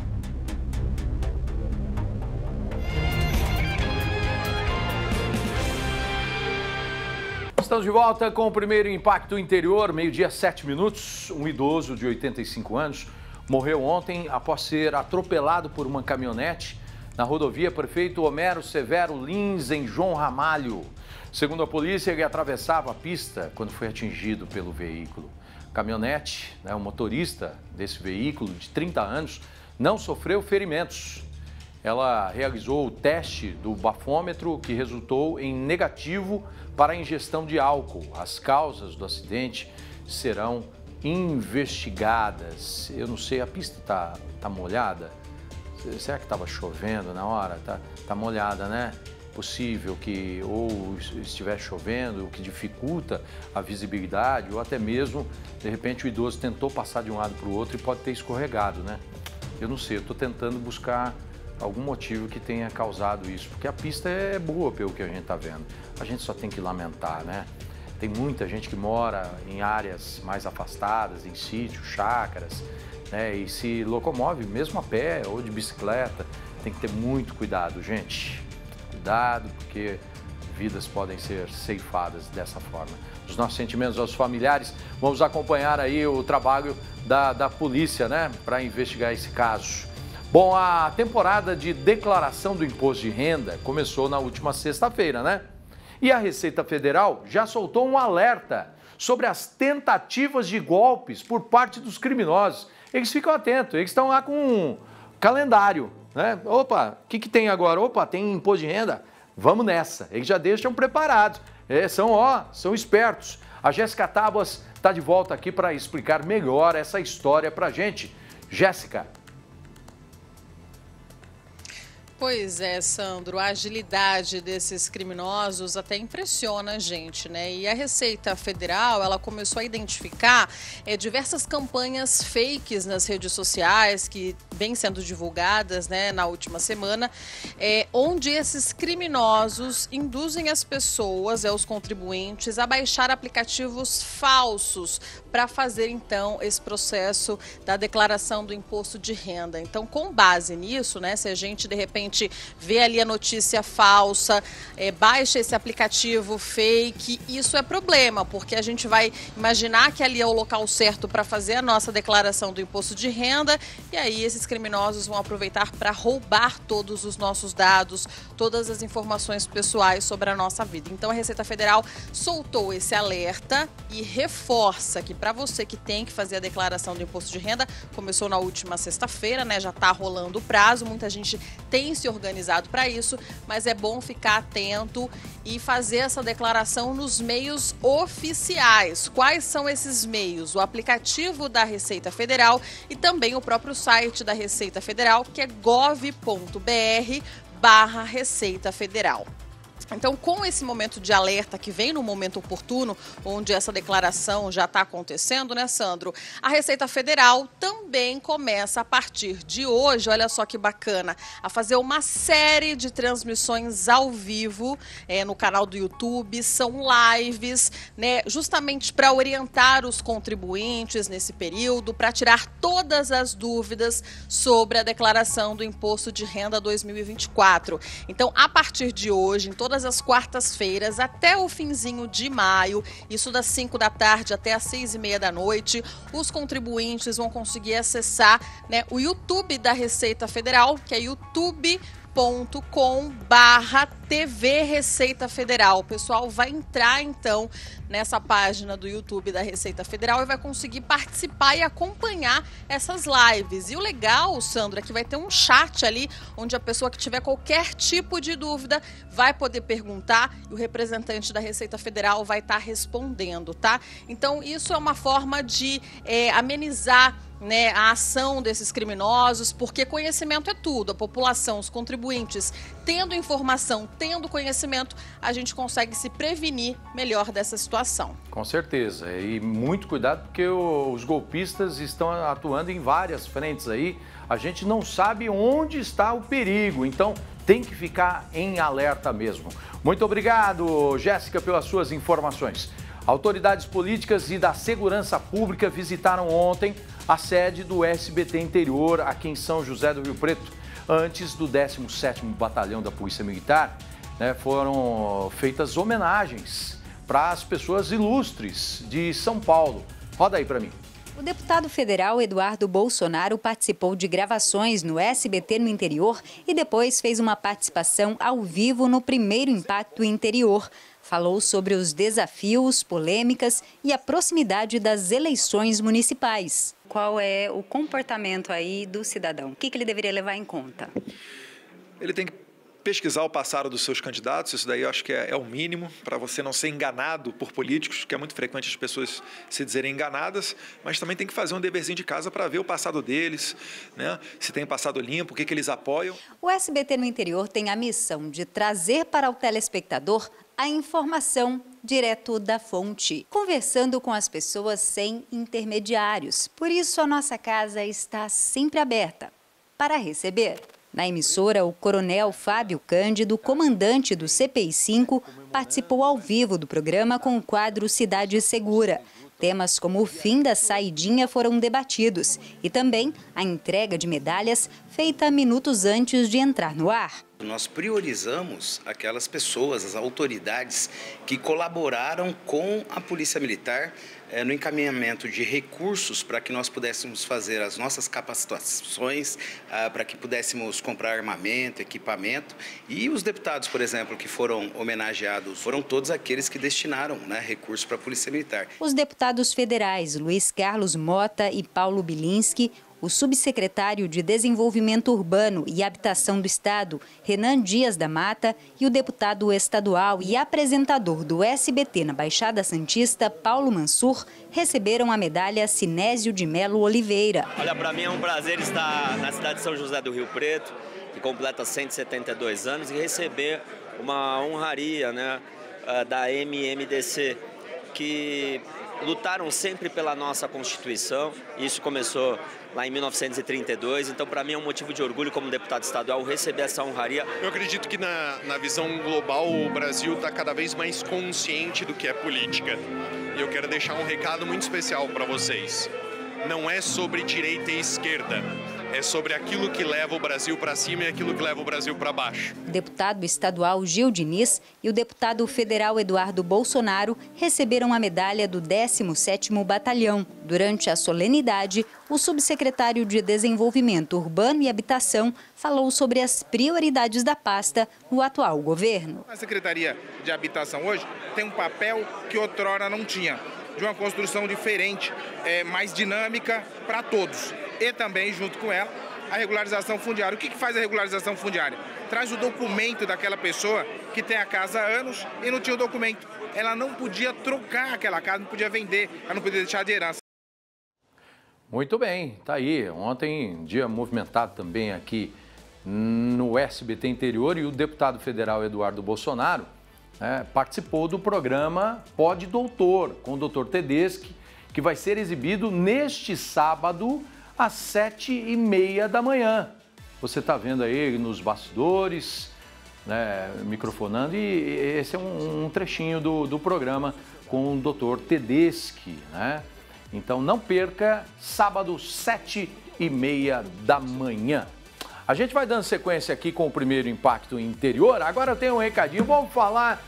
Estamos de volta com o primeiro Impacto Interior, 12:07. Um idoso de 85 anos morreu ontem após ser atropelado por uma caminhonete na rodovia Prefeito Homero Severo Lins, em João Ramalho. Segundo a polícia, ele atravessava a pista quando foi atingido pelo veículo. A caminhonete, o motorista desse veículo, de 30 anos, não sofreu ferimentos. Ela realizou o teste do bafômetro, que resultou em negativo para a ingestão de álcool. As causas do acidente serão investigadas. Eu não sei, a pista tá molhada? Será que estava chovendo na hora? Tá molhada, né? Possível que ou estiver chovendo, o que dificulta a visibilidade, ou até mesmo, de repente, o idoso tentou passar de um lado para o outro e pode ter escorregado, né? Eu não sei, eu estou tentando buscar algum motivo que tenha causado isso, porque a pista é boa pelo que a gente está vendo. A gente só tem que lamentar, né? Tem muita gente que mora em áreas mais afastadas, em sítios, chácaras, né? E se locomove mesmo a pé ou de bicicleta. Tem que ter muito cuidado, gente. Cuidado, porque vidas podem ser ceifadas dessa forma. Os nossos sentimentos aos familiares. Vamos acompanhar aí o trabalho da polícia, né? Para investigar esse caso. Bom, a temporada de declaração do imposto de renda começou na última sexta-feira, né? E a Receita Federal já soltou um alerta sobre as tentativas de golpes por parte dos criminosos. Eles ficam atentos, eles estão lá com um calendário, né? Opa, o que tem agora? Opa, tem imposto de renda? Vamos nessa. Eles já deixam preparados, são espertos. A Jéssica Tábuas está de volta aqui para explicar melhor essa história para a gente. Jéssica. Pois é, Sandro, a agilidade desses criminosos até impressiona a gente, né? E a Receita Federal, ela começou a identificar diversas campanhas fakes nas redes sociais que vêm sendo divulgadas, né, na última semana, onde esses criminosos induzem as pessoas, os contribuintes, a baixar aplicativos falsos para fazer, então, esse processo da declaração do imposto de renda. Então, com base nisso, né, se a gente, de repente, vê ali a notícia falsa, baixa esse aplicativo fake, isso é problema, porque a gente vai imaginar que ali é o local certo para fazer a nossa declaração do imposto de renda, e aí esses criminosos vão aproveitar para roubar todos os nossos dados, todas as informações pessoais sobre a nossa vida. Então a Receita Federal soltou esse alerta e reforça que para você que tem que fazer a declaração do imposto de renda, começou na última sexta-feira, né? Já está rolando o prazo, muita gente tem se organizado para isso, mas é bom ficar atento e fazer essa declaração nos meios oficiais. Quais são esses meios? O aplicativo da Receita Federal e também o próprio site da Receita Federal, que é gov.br/Receita Federal. Então, com esse momento de alerta que vem no momento oportuno, onde essa declaração já está acontecendo, né, Sandro? A Receita Federal também começa a partir de hoje, olha só que bacana, a fazer uma série de transmissões ao vivo no canal do YouTube, são lives, né, justamente para orientar os contribuintes nesse período, para tirar todas as dúvidas sobre a declaração do Imposto de Renda 2024. Então, a partir de hoje, em todas as quartas-feiras até o finzinho de maio, isso das 5 da tarde até as 6:30 da noite, os contribuintes vão conseguir acessar, né, o YouTube da Receita Federal, que é youtube.com/TV Receita Federal. O pessoal vai entrar, então, nessa página do YouTube da Receita Federal e vai conseguir participar e acompanhar essas lives. E o legal, Sandra, é que vai ter um chat ali, onde a pessoa que tiver qualquer tipo de dúvida vai poder perguntar e o representante da Receita Federal vai estar respondendo, tá? Então, isso é uma forma de amenizar, né, a ação desses criminosos, porque conhecimento é tudo. A população, os contribuintes, tendo informação, tendo conhecimento, a gente consegue se prevenir melhor dessa situação. Com certeza. E muito cuidado, porque os golpistas estão atuando em várias frentes aí. A gente não sabe onde está o perigo, então tem que ficar em alerta mesmo. Muito obrigado, Jéssica, pelas suas informações. Autoridades políticas e da segurança pública visitaram ontem a sede do SBT Interior, aqui em São José do Rio Preto. Antes do 17º Batalhão da Polícia Militar, né, foram feitas homenagens para as pessoas ilustres de São Paulo. Roda aí para mim. O deputado federal Eduardo Bolsonaro participou de gravações no SBT no interior e depois fez uma participação ao vivo no primeiro Impacto Interior. Falou sobre os desafios, polêmicas e a proximidade das eleições municipais. Qual é o comportamento aí do cidadão? O que ele deveria levar em conta? Ele tem que pesquisar o passado dos seus candidatos, isso daí eu acho que é o mínimo, para você não ser enganado por políticos, que é muito frequente as pessoas se dizerem enganadas, mas também tem que fazer um deverzinho de casa para ver o passado deles, né? Se tem passado limpo, o que eles apoiam. O SBT no interior tem a missão de trazer para o telespectador a informação direto da fonte, conversando com as pessoas sem intermediários. Por isso, a nossa casa está sempre aberta para receber. Na emissora, o coronel Fábio Cândido, comandante do CPI-5, participou ao vivo do programa com o quadro Cidade Segura. Temas como o fim da saidinha foram debatidos e também a entrega de medalhas feita minutos antes de entrar no ar. Nós priorizamos aquelas pessoas, as autoridades que colaboraram com a Polícia Militar no encaminhamento de recursos para que nós pudéssemos fazer as nossas capacitações, para que pudéssemos comprar armamento, equipamento. E os deputados, por exemplo, que foram homenageados, foram todos aqueles que destinaram, né, recursos para a Polícia Militar. Os deputados federais Luiz Carlos Mota e Paulo Bilinski, o subsecretário de Desenvolvimento Urbano e Habitação do Estado, Renan Dias da Mata, e o deputado estadual e apresentador do SBT na Baixada Santista, Paulo Mansur, receberam a medalha Sinésio de Melo Oliveira. Olha, para mim é um prazer estar na cidade de São José do Rio Preto, que completa 172 anos, e receber uma honraria, né, da MMDC, que lutaram sempre pela nossa Constituição. Isso começou lá em 1932, então para mim é um motivo de orgulho como deputado estadual receber essa honraria. Eu acredito que na visão global o Brasil está cada vez mais consciente do que é política. E eu quero deixar um recado muito especial para vocês. Não é sobre direita e esquerda. É sobre aquilo que leva o Brasil para cima e aquilo que leva o Brasil para baixo. O deputado estadual Gil Diniz e o deputado federal Eduardo Bolsonaro receberam a medalha do 17º Batalhão. Durante a solenidade, o subsecretário de Desenvolvimento Urbano e Habitação falou sobre as prioridades da pasta no atual governo. A Secretaria de Habitação hoje tem um papel que outrora não tinha, de uma construção diferente, mais dinâmica para todos. E também, junto com ela, a regularização fundiária. O que faz a regularização fundiária? Traz o documento daquela pessoa que tem a casa há anos e não tinha o documento. Ela não podia trocar aquela casa, não podia vender, ela não podia deixar de herança. Muito bem, tá aí. Ontem, dia movimentado também aqui no SBT Interior, e o deputado federal Eduardo Bolsonaro participou do programa Pode Doutor, com o Dr. Tedeschi, que vai ser exibido neste sábado às 7h30 da manhã. Você está vendo aí nos bastidores, né, microfonando, e esse é um trechinho do programa com o Dr. Tedeschi, né? Então não perca, sábado, 7h30 da manhã. A gente vai dando sequência aqui com o primeiro impacto interior. Agora eu tenho um recadinho, vamos falar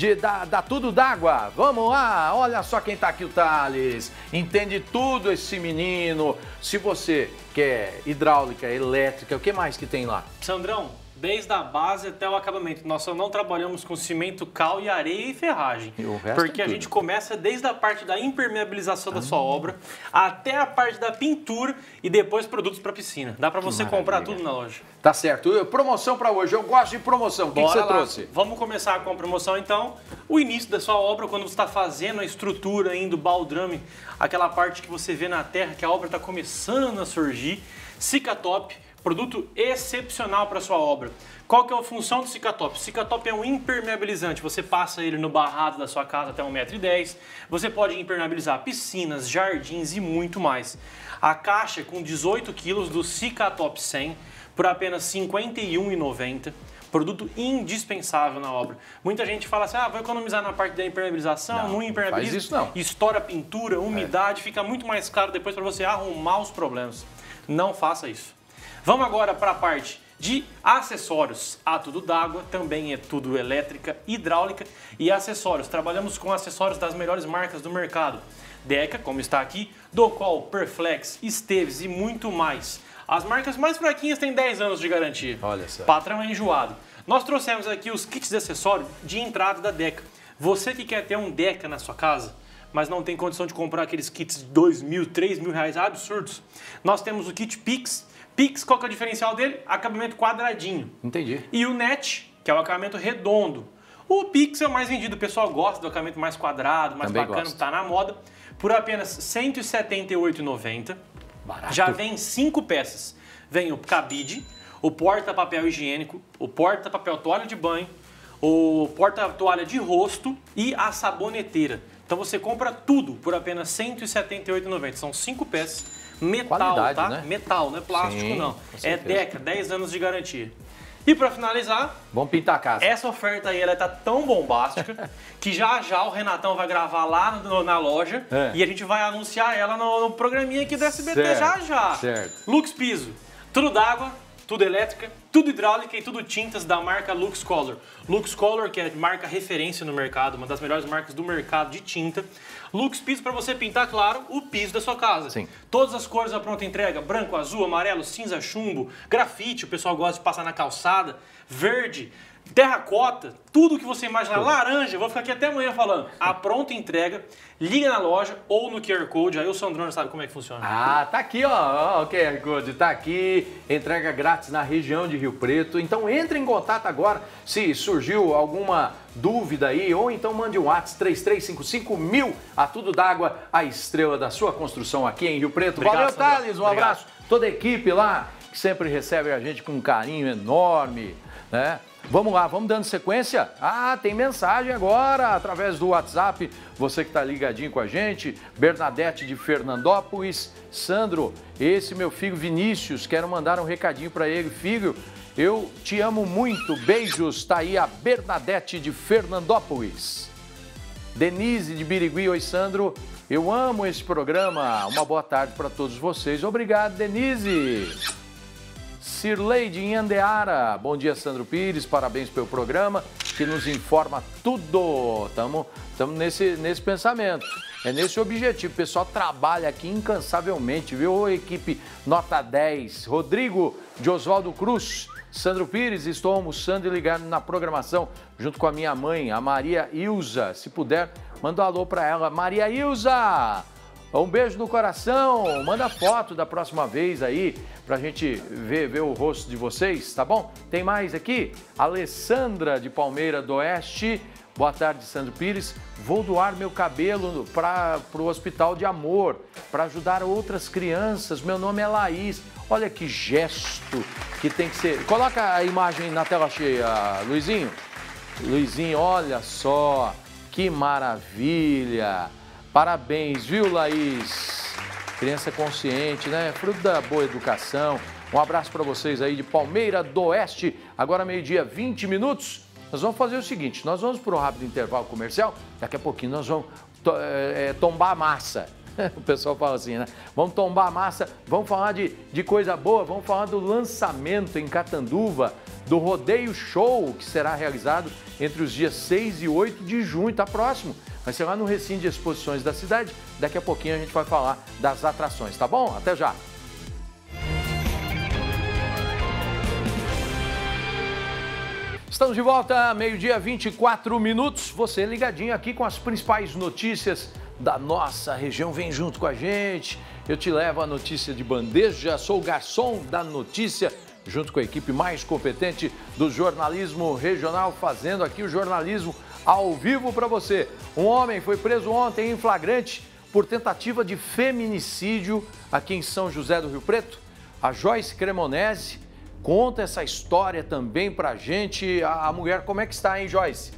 da Tudo d'Água. Vamos lá, olha só quem tá aqui, o Thales. Entende tudo esse menino. Se você quer hidráulica, elétrica, o que mais que tem lá? Sandrão, desde a base até o acabamento. Nós só não trabalhamos com cimento, cal e areia e ferragem. E o resto porque a gente começa desde a parte da impermeabilização da sua obra até a parte da pintura e depois produtos para piscina. Dá para você comprar tudo na loja. Tá certo. Promoção para hoje. Eu gosto de promoção. O que você trouxe? Vamos começar com a promoção então. O início da sua obra, quando você está fazendo a estrutura ainda, o baldrame, aquela parte que você vê na terra que a obra está começando a surgir. Cicatop. Produto excepcional para sua obra. Qual que é a função do Cicatop? Cicatop é um impermeabilizante. Você passa ele no barrado da sua casa até 1,10 m. Você pode impermeabilizar piscinas, jardins e muito mais. A caixa com 18 kg do Cicatop 100 por apenas R$ 51,90. Produto indispensável na obra. Muita gente fala assim, vou economizar na parte da impermeabilização, não impermeabiliza. Faz isso não. Estoura a pintura, umidade, fica muito mais caro depois para você arrumar os problemas. Não faça isso. Vamos agora para a parte de acessórios. A Tudo d'Água também é tudo elétrica, hidráulica e acessórios. Trabalhamos com acessórios das melhores marcas do mercado. Deca, como está aqui, Docol, Perflex, Esteves e muito mais. As marcas mais fraquinhas têm 10 anos de garantia. Olha só. Patrão é enjoado. Nós trouxemos aqui os kits de acessório de entrada da Deca. Você que quer ter um Deca na sua casa, mas não tem condição de comprar aqueles kits de R$2.000, R$3.000 absurdos, nós temos o kit Pix. Pix, qual que é o diferencial dele? Acabamento quadradinho. Entendi. E o Net, que é o acabamento redondo. O Pix é o mais vendido, o pessoal gosta do acabamento mais quadrado, mais também bacana, está na moda. Por apenas R$ 178,90. Barato. Já vem 5 peças. Vem o cabide, o porta-papel higiênico, o porta-papel toalha de banho, o porta-toalha de rosto e a saboneteira. Então você compra tudo por apenas R$ 178,90. São 5 peças. Metal, qualidade, tá? Né? Metal, não é plástico. Sim, não. É Deca, 10 anos de garantia. E para finalizar, vamos pintar a casa. Essa oferta aí, ela tá tão bombástica que já o Renatão vai gravar lá na loja e a gente vai anunciar ela no programinha aqui do SBT já. Certo. Lux Piso, tudo d'água, tudo elétrica, tudo hidráulica e tudo tintas da marca Lux Color. Lux Color, que é marca referência no mercado, uma das melhores marcas do mercado de tinta. Lux Piso para você pintar, claro, o piso da sua casa. Sim. Todas as cores à pronta entrega, branco, azul, amarelo, cinza, chumbo, grafite, o pessoal gosta de passar na calçada, verde, terracota, tudo que você imaginar, laranja, vou ficar aqui até amanhã falando. A pronta entrega, liga na loja ou no QR Code, aí o Sandrone sabe como é que funciona. Tá aqui, ó, o QR Code tá aqui, entrega grátis na região de Rio Preto. Então entre em contato agora, se surgiu alguma dúvida aí, ou então mande um WhatsApp 3355.000, a Tudo d'Água, a estrela da sua construção aqui em Rio Preto. Obrigado, valeu, Thales, um abraço. Toda a equipe lá, que sempre recebe a gente com um carinho enorme, né? Vamos lá, vamos dando sequência. Tem mensagem agora, através do WhatsApp. Você que está ligadinho com a gente. Bernadette de Fernandópolis. Sandro, esse meu filho Vinícius, quero mandar um recadinho para ele. Filho, eu te amo muito. Beijos. Tá aí a Bernadette de Fernandópolis. Denise de Birigui. Oi, Sandro. Eu amo esse programa. Uma boa tarde para todos vocês. Obrigado, Denise. Cirleide em Andeara. Bom dia, Sandro Pires. Parabéns pelo programa que nos informa tudo. Estamos nesse pensamento. É nesse objetivo. O pessoal trabalha aqui incansavelmente, viu? Equipe nota 10. Rodrigo de Oswaldo Cruz. Sandro Pires, estou almoçando e ligado na programação junto com a minha mãe, a Maria Ilza. Se puder, manda um alô para ela. Maria Ilza! Um beijo no coração, manda foto da próxima vez aí pra gente ver o rosto de vocês, tá bom? Tem mais aqui? Alessandra de Palmeira do Oeste. Boa tarde, Sandro Pires. Vou doar meu cabelo para o Hospital de Amor, para ajudar outras crianças. Meu nome é Laís. Olha que gesto que tem que ser. Coloca a imagem na tela cheia, Luizinho. Luizinho, olha só, que maravilha. Parabéns, viu, Laís? Criança consciente, né? Fruto da boa educação. Um abraço para vocês aí de Palmeira do Oeste. Agora meio-dia, 20 minutos. Nós vamos fazer o seguinte, nós vamos para um rápido intervalo comercial. Daqui a pouquinho nós vamos tombar a massa. O pessoal fala assim, né? Vamos tombar a massa, vamos falar de coisa boa, vamos falar do lançamento em Catanduva do Rodeio Show, que será realizado entre os dias 6 e 8 de junho, tá próximo. Vai ser lá no recinto de exposições da cidade. Daqui a pouquinho a gente vai falar das atrações, tá bom? Até já! Estamos de volta, meio-dia, 24 minutos. Você ligadinho aqui com as principais notícias da nossa região. Vem junto com a gente. Eu te levo a notícia de bandeja. Sou o garçom da notícia, junto com a equipe mais competente do jornalismo regional, fazendo aqui o jornalismo ao vivo para você. Um homem foi preso ontem em flagrante por tentativa de feminicídio aqui em São José do Rio Preto. A Joyce Cremonese conta essa história também pra gente. A mulher, como é que está, hein, Joyce?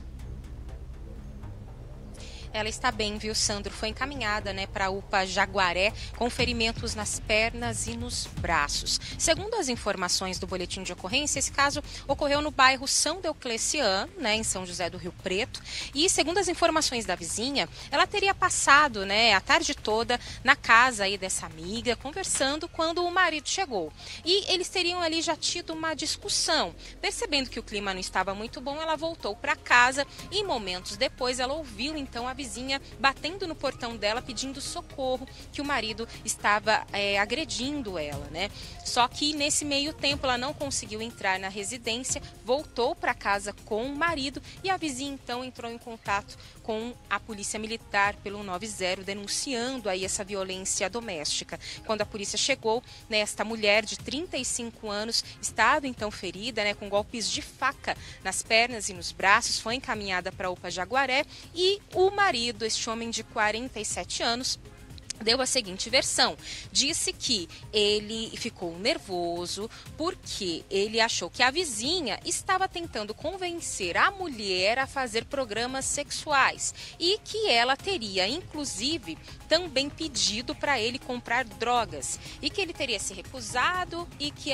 Ela está bem, viu, Sandro? Foi encaminhada, para a UPA Jaguaré com ferimentos nas pernas e nos braços. Segundo as informações do boletim de ocorrência, esse caso ocorreu no bairro São Deoclecian, em São José do Rio Preto. E, segundo as informações da vizinha, ela teria passado, a tarde toda na casa aí dessa amiga, conversando quando o marido chegou. E eles teriam ali já tido uma discussão. Percebendo que o clima não estava muito bom, ela voltou para casa e, momentos depois, ela ouviu, então, a vizinha batendo no portão dela pedindo socorro, que o marido estava agredindo ela, Só que nesse meio tempo ela não conseguiu entrar na residência, voltou para casa com o marido e a vizinha então entrou em contato com a polícia militar pelo 90, denunciando aí essa violência doméstica. Quando a polícia chegou, esta mulher de 35 anos estava então ferida, com golpes de faca nas pernas e nos braços, foi encaminhada para a UPA Jaguaré e o marido, este homem de 47 anos, deu a seguinte versão. Disse que ele ficou nervoso porque ele achou que a vizinha estava tentando convencer a mulher a fazer programas sexuais e que ela teria, inclusive, também pedido para ele comprar drogas e que ele teria se recusado e que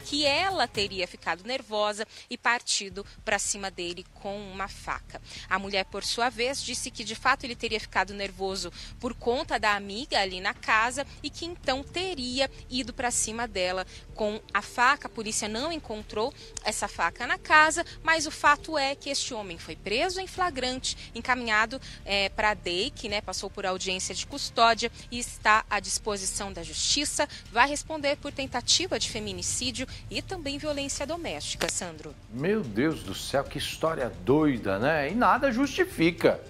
ela teria ficado nervosa e partido para cima dele com uma faca. A mulher, por sua vez, disse que de fato ele teria ficado nervoso por conta da amiga ali na casa e que então teria ido para cima dela com a faca. A polícia não encontrou essa faca na casa, mas o fato é que este homem foi preso em flagrante, encaminhado para a DEIC, passou por audiência de custódia e está à disposição da justiça. Vai responder por tentativa de feminicídio e também violência doméstica, Sandro. Meu Deus do céu, que história doida, E nada justifica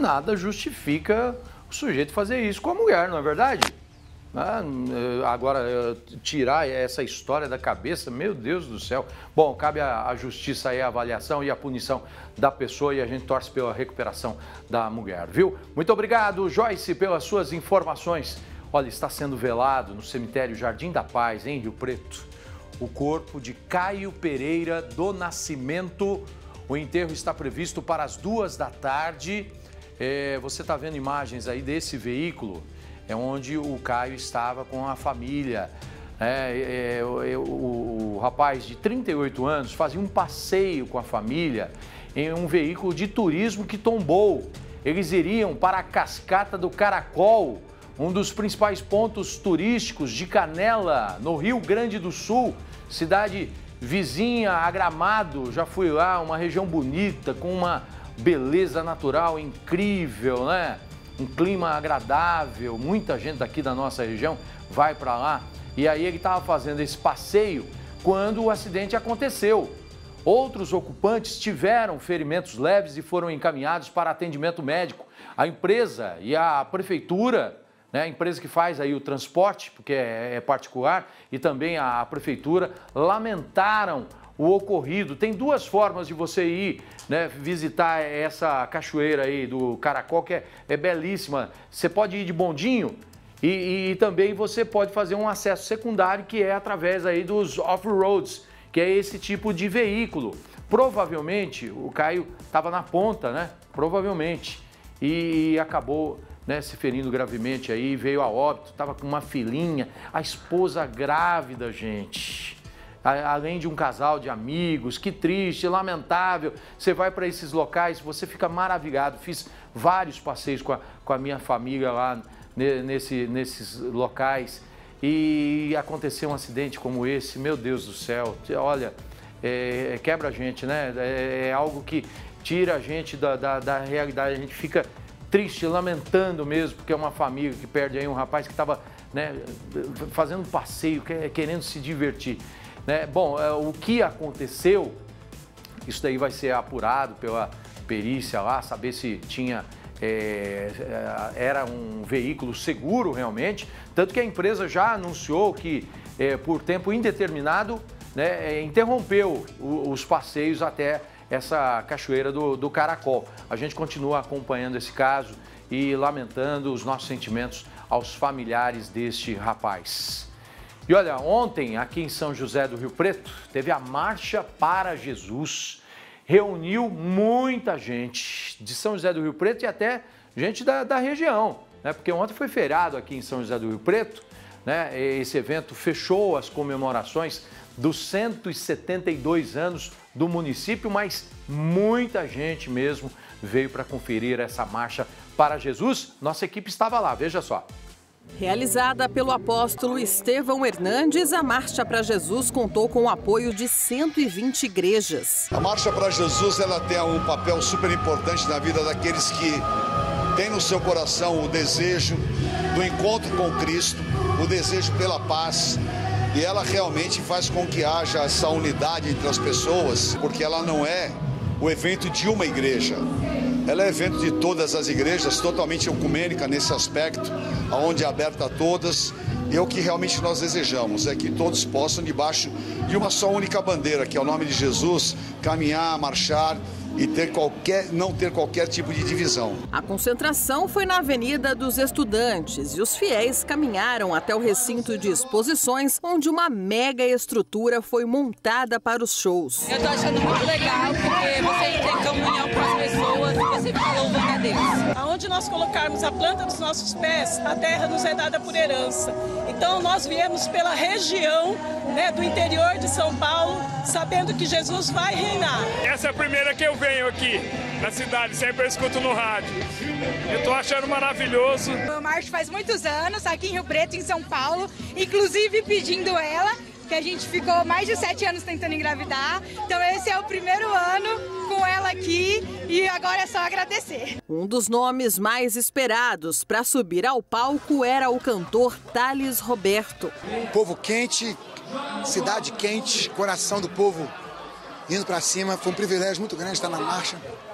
o sujeito fazer isso com a mulher, não é verdade? Agora, tirar essa história da cabeça, meu Deus do céu. Bom, cabe à justiça aí a avaliação e a punição da pessoa e a gente torce pela recuperação da mulher, viu? Muito obrigado, Joyce, pelas suas informações. Olha, está sendo velado no cemitério Jardim da Paz, em Rio Preto, o corpo de Caio Pereira do Nascimento. O enterro está previsto para as 2 da tarde. Você está vendo imagens aí desse veículo, onde o Caio estava com a família. O rapaz de 38 anos fazia um passeio com a família em um veículo de turismo que tombou. Eles iriam para a Cascata do Caracol, um dos principais pontos turísticos de Canela, no Rio Grande do Sul, cidade vizinha a Gramado. Já fui lá, uma região bonita, com uma beleza natural incrível, Um clima agradável, muita gente daqui da nossa região vai para lá. E aí ele estava fazendo esse passeio quando o acidente aconteceu. Outros ocupantes tiveram ferimentos leves e foram encaminhados para atendimento médico. A empresa e a prefeitura, a empresa que faz aí o transporte, porque é particular, e também a prefeitura, lamentaram o ocorrido. Tem 2 formas de você ir visitar essa cachoeira aí do Caracol, que é belíssima. Você pode ir de bondinho e também você pode fazer um acesso secundário, que é através aí dos off-roads, que é esse tipo de veículo. Provavelmente o Caio estava na ponta, né? Provavelmente. E acabou, né, se ferindo gravemente aí, veio a óbito, estava com uma filhinha, a esposa grávida, gente. Além de um casal de amigos, que triste, lamentável. Você vai para esses locais, você fica maravilhado. Fiz vários passeios com a minha família lá nesses locais e aconteceu um acidente como esse, meu Deus do céu. Olha, quebra a gente, né? É algo que tira a gente da realidade. A gente fica triste, lamentando mesmo, porque é uma família que perde aí um rapaz que estava, né, fazendo um passeio, querendo se divertir. Né? Bom, o que aconteceu, isso daí vai ser apurado pela perícia lá, saber se tinha, era um veículo seguro realmente, tanto que a empresa já anunciou que por tempo indeterminado, né, interrompeu os passeios até essa cachoeira do Caracol. A gente continua acompanhando esse caso e lamentando os nossos sentimentos aos familiares deste rapaz. E olha, ontem aqui em São José do Rio Preto teve a Marcha para Jesus, reuniu muita gente de São José do Rio Preto e até gente da região, né? Porque ontem foi feriado aqui em São José do Rio Preto, né? Esse evento fechou as comemorações dos 172 anos do município, mas muita gente mesmo veio para conferir essa Marcha para Jesus. Nossa equipe estava lá, veja só. Realizada pelo apóstolo Estevão Hernandes, a Marcha para Jesus contou com o apoio de 120 igrejas. A Marcha para Jesus, ela tem um papel super importante na vida daqueles que têm no seu coração o desejo do encontro com Cristo, o desejo pela paz. E ela realmente faz com que haja essa unidade entre as pessoas, porque ela não é o evento de uma igreja. Ela é evento de todas as igrejas, totalmente ecumênica nesse aspecto, onde é aberta a todas. E o que realmente nós desejamos é que todos possam, debaixo de uma só única bandeira, que é o nome de Jesus, caminhar, marchar e não ter qualquer tipo de divisão. A concentração foi na Avenida dos Estudantes e os fiéis caminharam até o recinto de exposições, onde uma mega estrutura foi montada para os shows. Eu estou achando muito legal, porque você tem comunhão com as pessoas e você fica louvando a Deus. Aonde nós colocarmos a planta dos nossos pés, a terra nos é dada por herança. Então nós viemos pela região, né, do interior de São Paulo, sabendo que Jesus vai reinar. Essa é a primeira que eu venho aqui na cidade, sempre eu escuto no rádio. Eu tô achando maravilhoso. Eu marcho faz muitos anos aqui em Rio Preto, em São Paulo, inclusive pedindo ela, que a gente ficou mais de 7 anos tentando engravidar. Então esse é o primeiro ano com ela aqui e agora é só agradecer. Um dos nomes mais esperados para subir ao palco era o cantor Thales Roberto. Povo quente, cidade quente, coração do povo indo para cima. Foi um privilégio muito grande estar na marcha.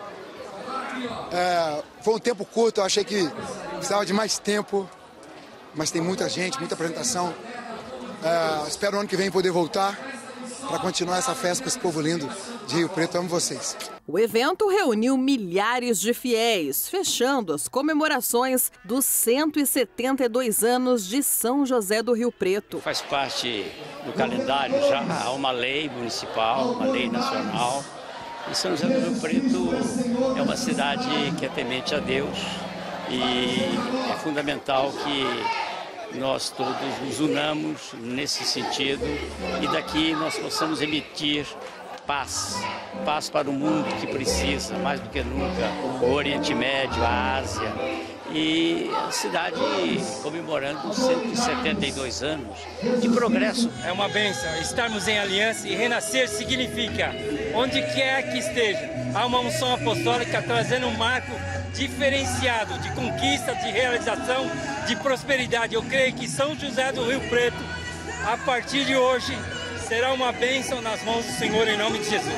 Foi um tempo curto, eu achei que precisava de mais tempo, mas tem muita gente, muita apresentação. Espero no ano que vem poder voltar para continuar essa festa com esse povo lindo de Rio Preto. Amo vocês. O evento reuniu milhares de fiéis, fechando as comemorações dos 172 anos de São José do Rio Preto. Faz parte do calendário já, há uma lei municipal, uma lei nacional. E São José do Rio Preto é uma cidade que é temente a Deus e é fundamental que nós todos nos unamos nesse sentido e daqui nós possamos emitir paz para o mundo que precisa, mais do que nunca, o Oriente Médio, a Ásia. E a cidade comemorando 172 anos de progresso. É uma bênção estarmos em aliança e renascer significa, onde quer que esteja, há uma unção apostólica trazendo um marco diferenciado de conquista, de realização, de prosperidade. Eu creio que São José do Rio Preto, a partir de hoje, será uma bênção nas mãos do Senhor, em nome de Jesus.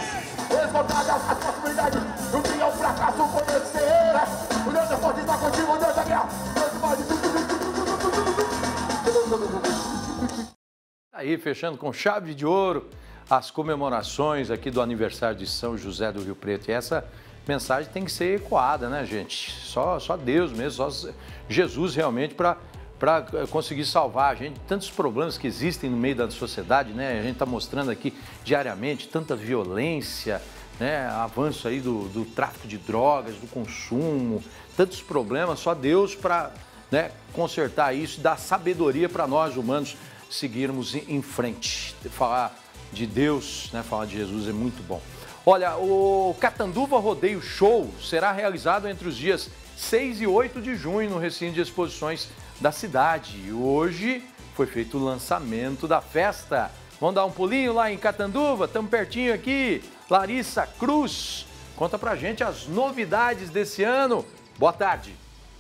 Aí, fechando com chave de ouro as comemorações aqui do aniversário de São José do Rio Preto. E essa mensagem tem que ser ecoada, né, gente? Só Deus mesmo, só Jesus realmente para conseguir salvar a gente. Tantos problemas que existem no meio da sociedade, né? A gente está mostrando aqui diariamente tanta violência, né, avanço aí do tráfico de drogas, do consumo, tantos problemas, só Deus para, né, consertar isso e dar sabedoria para nós humanos seguirmos em frente. Falar de Deus, né, falar de Jesus é muito bom. Olha, o Catanduva Rodeio Show será realizado entre os dias 6 e 8 de junho no recinto de exposições da cidade. E hoje foi feito o lançamento da festa. Vamos dar um pulinho lá em Catanduva? Estamos pertinho aqui. Larissa Cruz, conta pra gente as novidades desse ano. Boa tarde.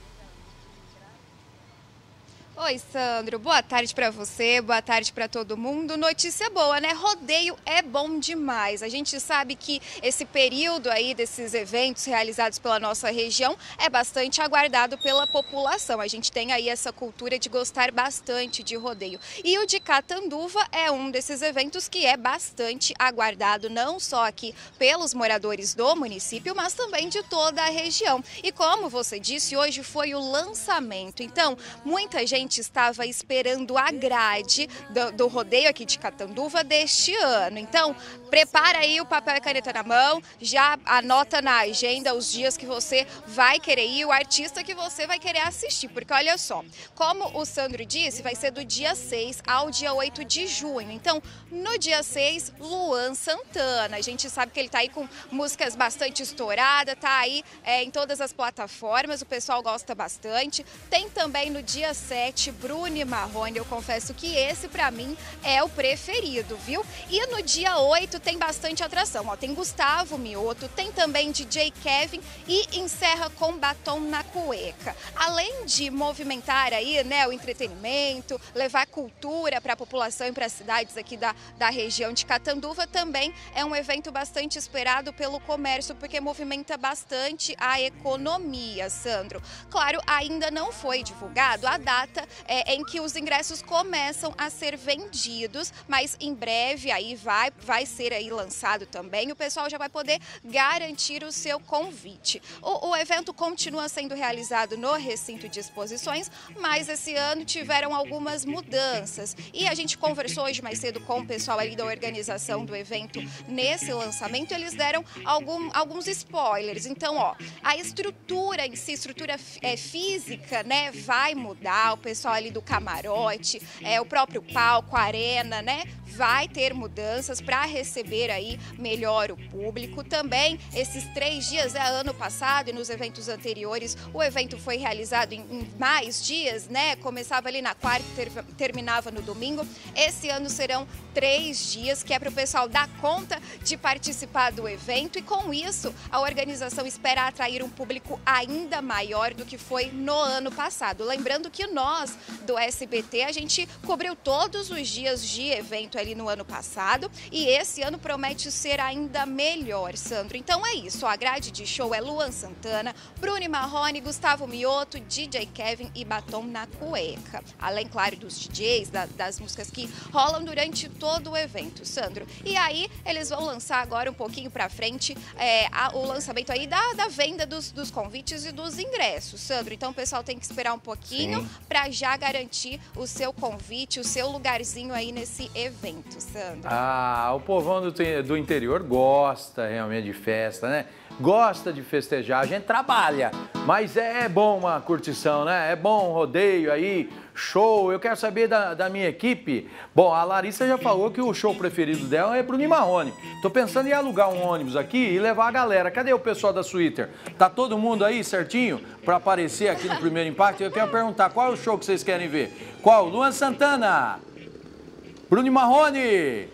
Oi, Sandro. Boa tarde para você, boa tarde para todo mundo. Notícia boa, né? Rodeio é bom demais. A gente sabe que esse período aí desses eventos realizados pela nossa região é bastante aguardado pela população. A gente tem aí essa cultura de gostar bastante de rodeio. E o de Catanduva é um desses eventos que é bastante aguardado, não só aqui pelos moradores do município, mas também de toda a região. E como você disse, hoje foi o lançamento. Então, muita gente estava esperando a grade do rodeio aqui de Catanduva deste ano. Então, prepara aí o papel e caneta na mão, já anota na agenda os dias que você vai querer ir, o artista que você vai querer assistir, porque olha só, como o Sandro disse, vai ser do dia 6 ao dia 8 de junho. Então, no dia 6, Luan Santana. A gente sabe que ele tá aí com músicas bastante estouradas, tá aí em todas as plataformas, o pessoal gosta bastante. Tem também no dia 7, Bruno e Marrone. Eu confesso que esse pra mim é o preferido, viu? E no dia 8 tem bastante atração, ó, tem Gustavo Mioto, tem também DJ Kevin e encerra com Batom na Cueca. Além de movimentar aí, né, o entretenimento, levar cultura para a população e para as cidades aqui da região de Catanduva, também é um evento bastante esperado pelo comércio, porque movimenta bastante a economia, Sandro. Claro, ainda não foi divulgado a data em que os ingressos começam a ser vendidos, mas em breve aí vai ser aí lançado também, o pessoal já vai poder garantir o seu convite. O evento continua sendo realizado no recinto de exposições, mas esse ano tiveram algumas mudanças e a gente conversou hoje mais cedo com o pessoal ali da organização do evento nesse lançamento, eles deram alguns spoilers. Então, ó, a estrutura em si, estrutura física, né, vai mudar, o pessoal ali do camarote, o próprio palco, a arena, né, vai ter mudanças para receber aí melhor o público. Também esses 3 dias, ano passado e nos eventos anteriores, o evento foi realizado em mais dias, né, começava ali na quarta e terminava no domingo. Esse ano serão 3 dias, que é para o pessoal dar conta de participar do evento, e com isso a organização espera atrair um público ainda maior do que foi no ano passado. Lembrando que nós do SBT, a gente cobriu todos os dias de evento ali no ano passado e esse ano promete ser ainda melhor, Sandro. Então é isso, a grade de show é Luan Santana, Bruno e Marrone, Gustavo Mioto, DJ Kevin e Batom na Cueca. Além, claro, dos DJs, das músicas que rolam durante todo o evento, Sandro. E aí eles vão lançar agora um pouquinho pra frente o lançamento aí da venda dos convites e dos ingressos, Sandro. Então o pessoal tem que esperar um pouquinho para já garantir o seu convite, o seu lugarzinho aí nesse evento, Sandro. Ah, o povão do interior gosta realmente de festa, né? Gosta de festejar, a gente trabalha, mas é bom uma curtição, né? É bom um rodeio aí, show. Eu quero saber da minha equipe. Bom, a Larissa já falou que o show preferido dela é Bruno e Marrone. Tô pensando em alugar um ônibus aqui e levar a galera. Cadê o pessoal da Twitter? Tá todo mundo aí certinho para aparecer aqui no Primeiro Impacto? Eu quero perguntar, qual é o show que vocês querem ver? Qual? Luan Santana, Bruno e Marrone,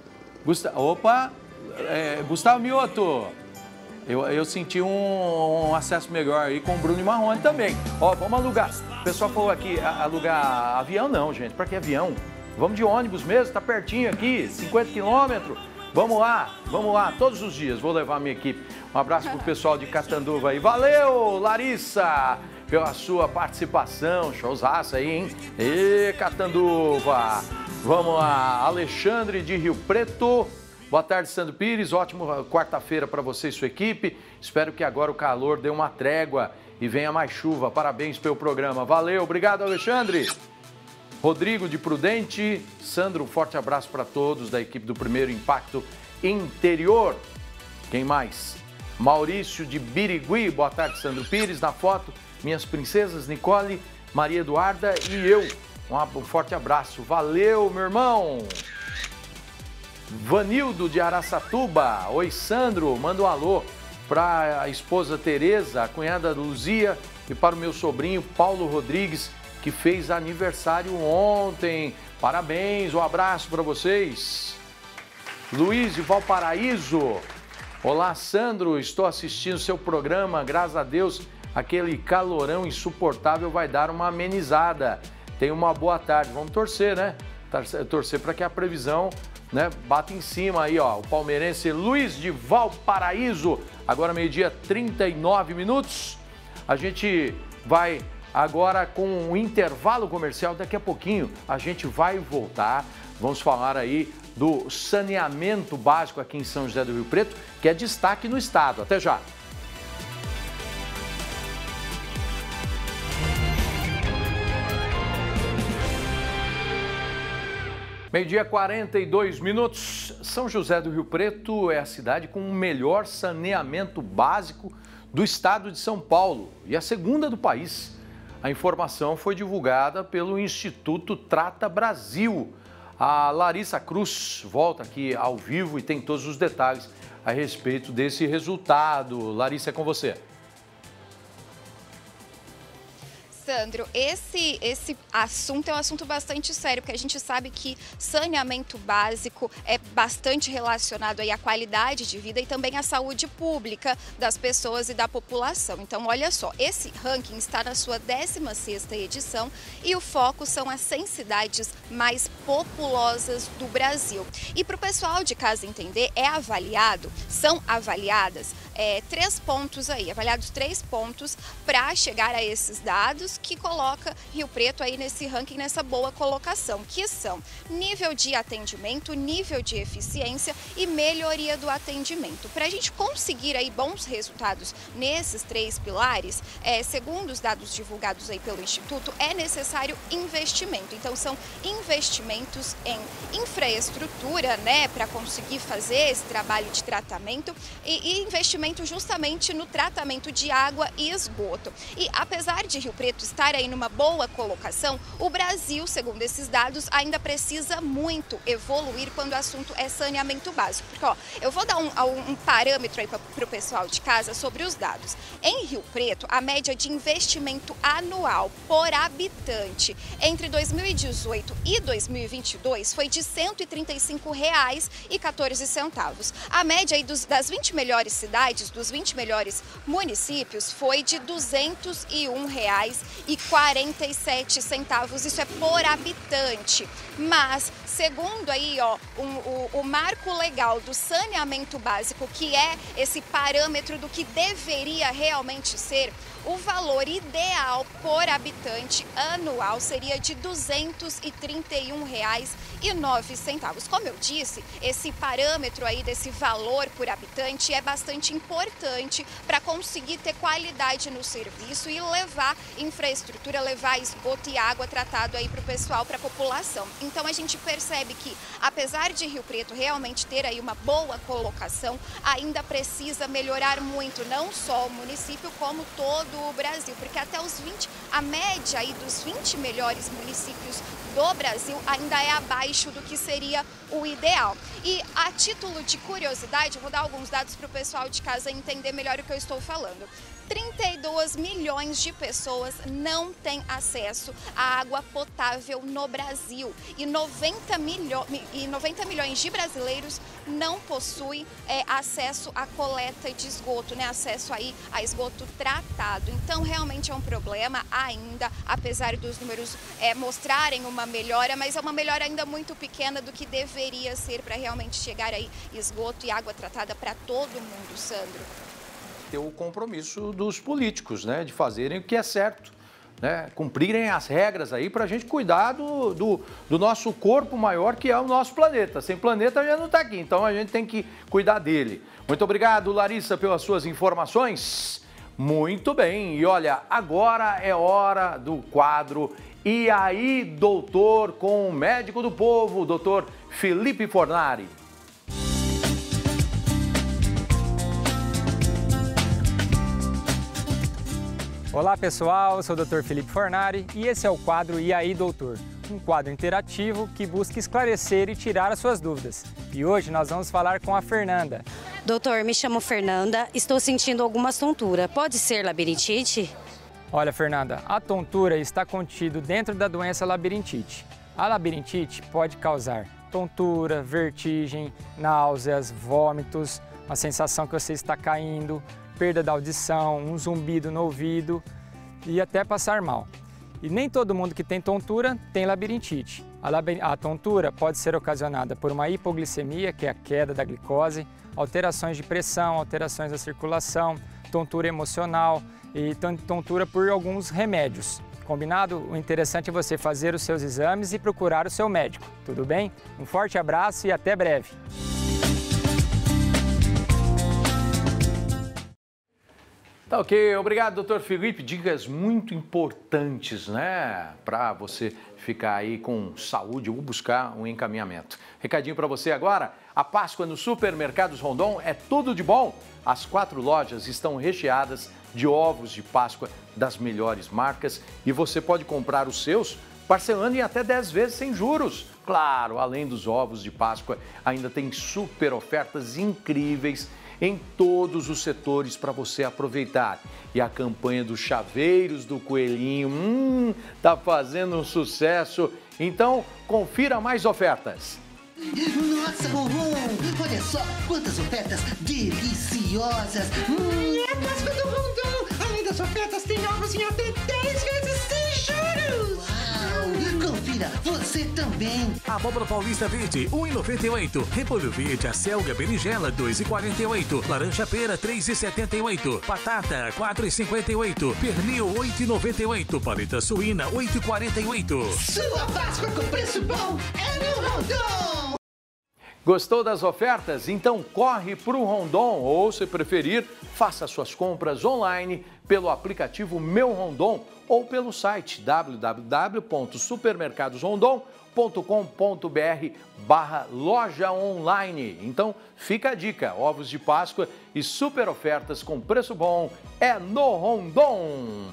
Gustavo Mioto. Eu senti um acesso melhor aí com o Bruno e Marrone também. Ó, vamos alugar. O pessoal falou aqui, alugar avião não, gente. Pra que avião? Vamos de ônibus mesmo, tá pertinho aqui, 50 quilômetros. Vamos lá, todos os dias vou levar a minha equipe. Um abraço pro pessoal de Catanduva aí. Valeu, Larissa, pela sua participação. Showzaço aí, hein? E Catanduva. Vamos lá, Alexandre de Rio Preto. Boa tarde, Sandro Pires. Ótima quarta-feira para você e sua equipe. Espero que agora o calor dê uma trégua e venha mais chuva. Parabéns pelo programa. Valeu, obrigado, Alexandre. Rodrigo de Prudente. Sandro, um forte abraço para todos da equipe do Primeiro Impacto Interior. Quem mais? Maurício de Birigui, boa tarde, Sandro Pires. Na foto, minhas princesas Nicole, Maria Eduarda e eu. Um forte abraço. Valeu, meu irmão. Vanildo de Araçatuba. Oi, Sandro. Manda um alô para a esposa Tereza, a cunhada Luzia e para o meu sobrinho Paulo Rodrigues, que fez aniversário ontem. Parabéns, um abraço para vocês. Luiz de Valparaíso. Olá, Sandro, estou assistindo seu programa, graças a Deus, aquele calorão insuportável vai dar uma amenizada. Tenha uma boa tarde, vamos torcer, né? Torcer para que a previsão, né, bata em cima aí, ó. O palmeirense Luiz de Valparaíso, agora meio-dia 39 minutos. A gente vai agora com um intervalo comercial, daqui a pouquinho a gente vai voltar. Vamos falar aí do saneamento básico aqui em São José do Rio Preto, que é destaque no estado. Até já! Meio-dia 42 minutos. São José do Rio Preto é a cidade com o melhor saneamento básico do estado de São Paulo e a segunda do país. A informação foi divulgada pelo Instituto Trata Brasil. A Larissa Cruz volta aqui ao vivo e tem todos os detalhes a respeito desse resultado. Larissa, é com você. Sandro, esse assunto é um assunto bastante sério, porque a gente sabe que saneamento básico é bastante relacionado aí à qualidade de vida e também à saúde pública das pessoas e da população. Então, olha só, esse ranking está na sua 16ª edição e o foco são as 100 cidades mais populosas do Brasil. E para o pessoal de casa entender, são avaliadas 3 pontos aí, avaliados 3 pontos para chegar a esses dados, que coloca Rio Preto aí nesse ranking, nessa boa colocação, que são nível de atendimento, nível de eficiência e melhoria do atendimento. Para a gente conseguir aí bons resultados nesses 3 pilares, segundo os dados divulgados aí pelo Instituto, é necessário investimento. Então são investimentos em infraestrutura, né, para conseguir fazer esse trabalho de tratamento e investimento justamente no tratamento de água e esgoto. E apesar de Rio Preto estar aí numa boa colocação, o Brasil, segundo esses dados, ainda precisa muito evoluir quando o assunto é saneamento básico. Porque, ó, eu vou dar um parâmetro aí para o pessoal de casa sobre os dados. Em Rio Preto, a média de investimento anual por habitante entre 2018 e 2022 foi de R$ 135,14. A média aí das 20 melhores cidades, dos 20 melhores municípios, foi de R$ 201,47. Isso é por habitante. Mas, segundo aí, ó, o marco legal do saneamento básico, que é esse parâmetro do que deveria realmente ser, o valor ideal por habitante anual seria de R$ 231,09. Como eu disse, esse parâmetro aí desse valor por habitante é bastante importante para conseguir ter qualidade no serviço e levar infraestrutura, levar esgoto e água tratado aí para o pessoal, para a população. Então a gente percebe que, apesar de Rio Preto realmente ter aí uma boa colocação, ainda precisa melhorar muito, não só o município, como todo o Brasil, porque até a média aí dos 20 melhores municípios do Brasil ainda é abaixo do que seria o ideal. E a título de curiosidade, eu vou dar alguns dados para o pessoal de casa entender melhor o que eu estou falando. 32 milhões de pessoas não têm acesso à água potável no Brasil e 90 milhões de brasileiros não possuem acesso à coleta de esgoto, né? Acesso aí a esgoto tratado. Então realmente é um problema ainda, apesar dos números mostrarem uma melhora, mas é uma melhora ainda muito pequena do que deveria ser para realmente chegar aí esgoto e água tratada para todo mundo, Sandro. Ter o compromisso dos políticos, né, de fazerem o que é certo, né, cumprirem as regras aí para a gente cuidar do nosso corpo maior, que é o nosso planeta. Sem planeta a gente não está aqui, então a gente tem que cuidar dele. Muito obrigado, Larissa, pelas suas informações. Muito bem, e olha, agora é hora do quadro E aí, doutor, com o médico do povo, doutor Felipe Fornari. Olá pessoal, eu sou o Dr. Felipe Fornari e esse é o quadro E aí Doutor? Um quadro interativo que busca esclarecer e tirar as suas dúvidas. E hoje nós vamos falar com a Fernanda. Doutor, me chamo Fernanda, estou sentindo algumas tonturas. Pode ser labirintite? Olha, Fernanda, a tontura está contido dentro da doença labirintite. A labirintite pode causar tontura, vertigem, náuseas, vômitos, uma sensação que você está caindo, perda da audição, um zumbido no ouvido e até passar mal. E nem todo mundo que tem tontura tem labirintite. A tontura pode ser ocasionada por uma hipoglicemia, que é a queda da glicose, alterações de pressão, alterações da circulação, tontura emocional e tontura por alguns remédios. Combinado? O interessante é você fazer os seus exames e procurar o seu médico. Tudo bem? Um forte abraço e até breve! Tá ok, obrigado, doutor Felipe. Dicas muito importantes, né? Para você ficar aí com saúde ou buscar um encaminhamento. Recadinho para você agora. A Páscoa nos Supermercados Rondon é tudo de bom. As 4 lojas estão recheadas de ovos de Páscoa das melhores marcas e você pode comprar os seus parcelando em até 10 vezes sem juros. Claro, além dos ovos de Páscoa, ainda tem super ofertas incríveis em todos os setores para você aproveitar. E a campanha dos chaveiros do coelhinho, tá fazendo um sucesso. Então, confira mais ofertas. Nossa, Ronron, olha só quantas ofertas deliciosas. É a Páscoa do Rondon. Além das ofertas, tem ovos em até 10 vezes sem juros. Uau, confira você também. Abóbora paulista verde, 1,98. Repolho verde, acelga, berinjela, 2,48. Laranja pera, 3,78. Batata, 4,58. Pernil, 8,98. Paleta suína, 8,48. Sua Páscoa com preço bom é no Rondon. Gostou das ofertas? Então corre para o Rondon ou, se preferir, faça suas compras online pelo aplicativo Meu Rondon ou pelo site www.supermercadosrondon.com.br/loja online. Então fica a dica, ovos de Páscoa e super ofertas com preço bom é no Rondon.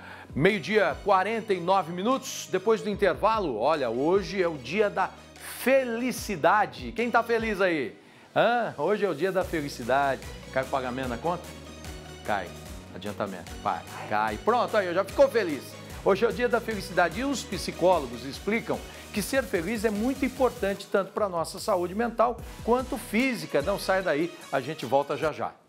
12h49, depois do intervalo, olha, hoje é o dia da felicidade. Quem tá feliz aí? Hoje é o dia da felicidade. Cai o pagamento na conta? Cai. Adiantamento. Cai. Pronto, aí, já ficou feliz. Hoje é o dia da felicidade e os psicólogos explicam que ser feliz é muito importante tanto para a nossa saúde mental quanto física. Não sai daí, a gente volta já já.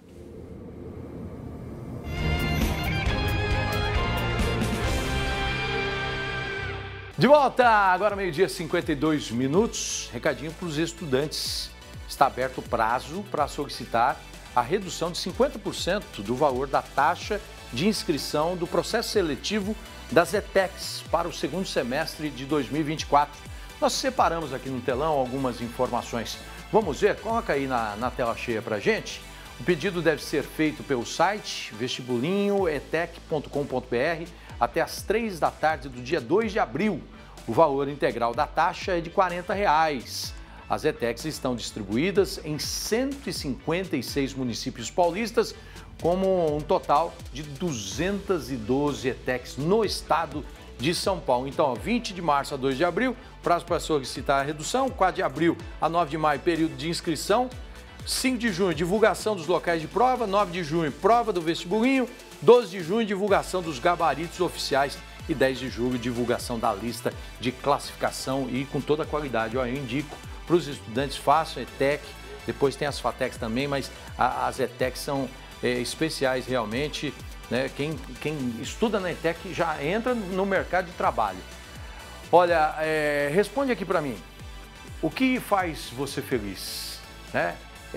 De volta, agora 12h52. Recadinho para os estudantes. Está aberto o prazo para solicitar a redução de 50% do valor da taxa de inscrição do processo seletivo das ETECs para o segundo semestre de 2024. Nós separamos aqui no telão algumas informações. Vamos ver? Coloca aí na tela cheia para a gente. O pedido deve ser feito pelo site vestibulinhoetec.com.br até às 3 da tarde do dia 2 de abril. O valor integral da taxa é de R$ 40. As ETECs estão distribuídas em 156 municípios paulistas, como um total de 212 ETECs no estado de São Paulo. Então, 20 de março a 2 de abril, prazo para solicitar a redução, 4 de abril a 9 de maio, período de inscrição, 5 de junho, divulgação dos locais de prova, 9 de junho, prova do vestibulinho, 12 de junho, divulgação dos gabaritos oficiais e 10 de julho, divulgação da lista de classificação e com toda a qualidade. Eu indico para os estudantes, façam ETEC, depois tem as FATECs também, mas as ETECs são especiais realmente, né? Quem estuda na ETEC já entra no mercado de trabalho. Olha, responde aqui para mim, o que faz você feliz, né?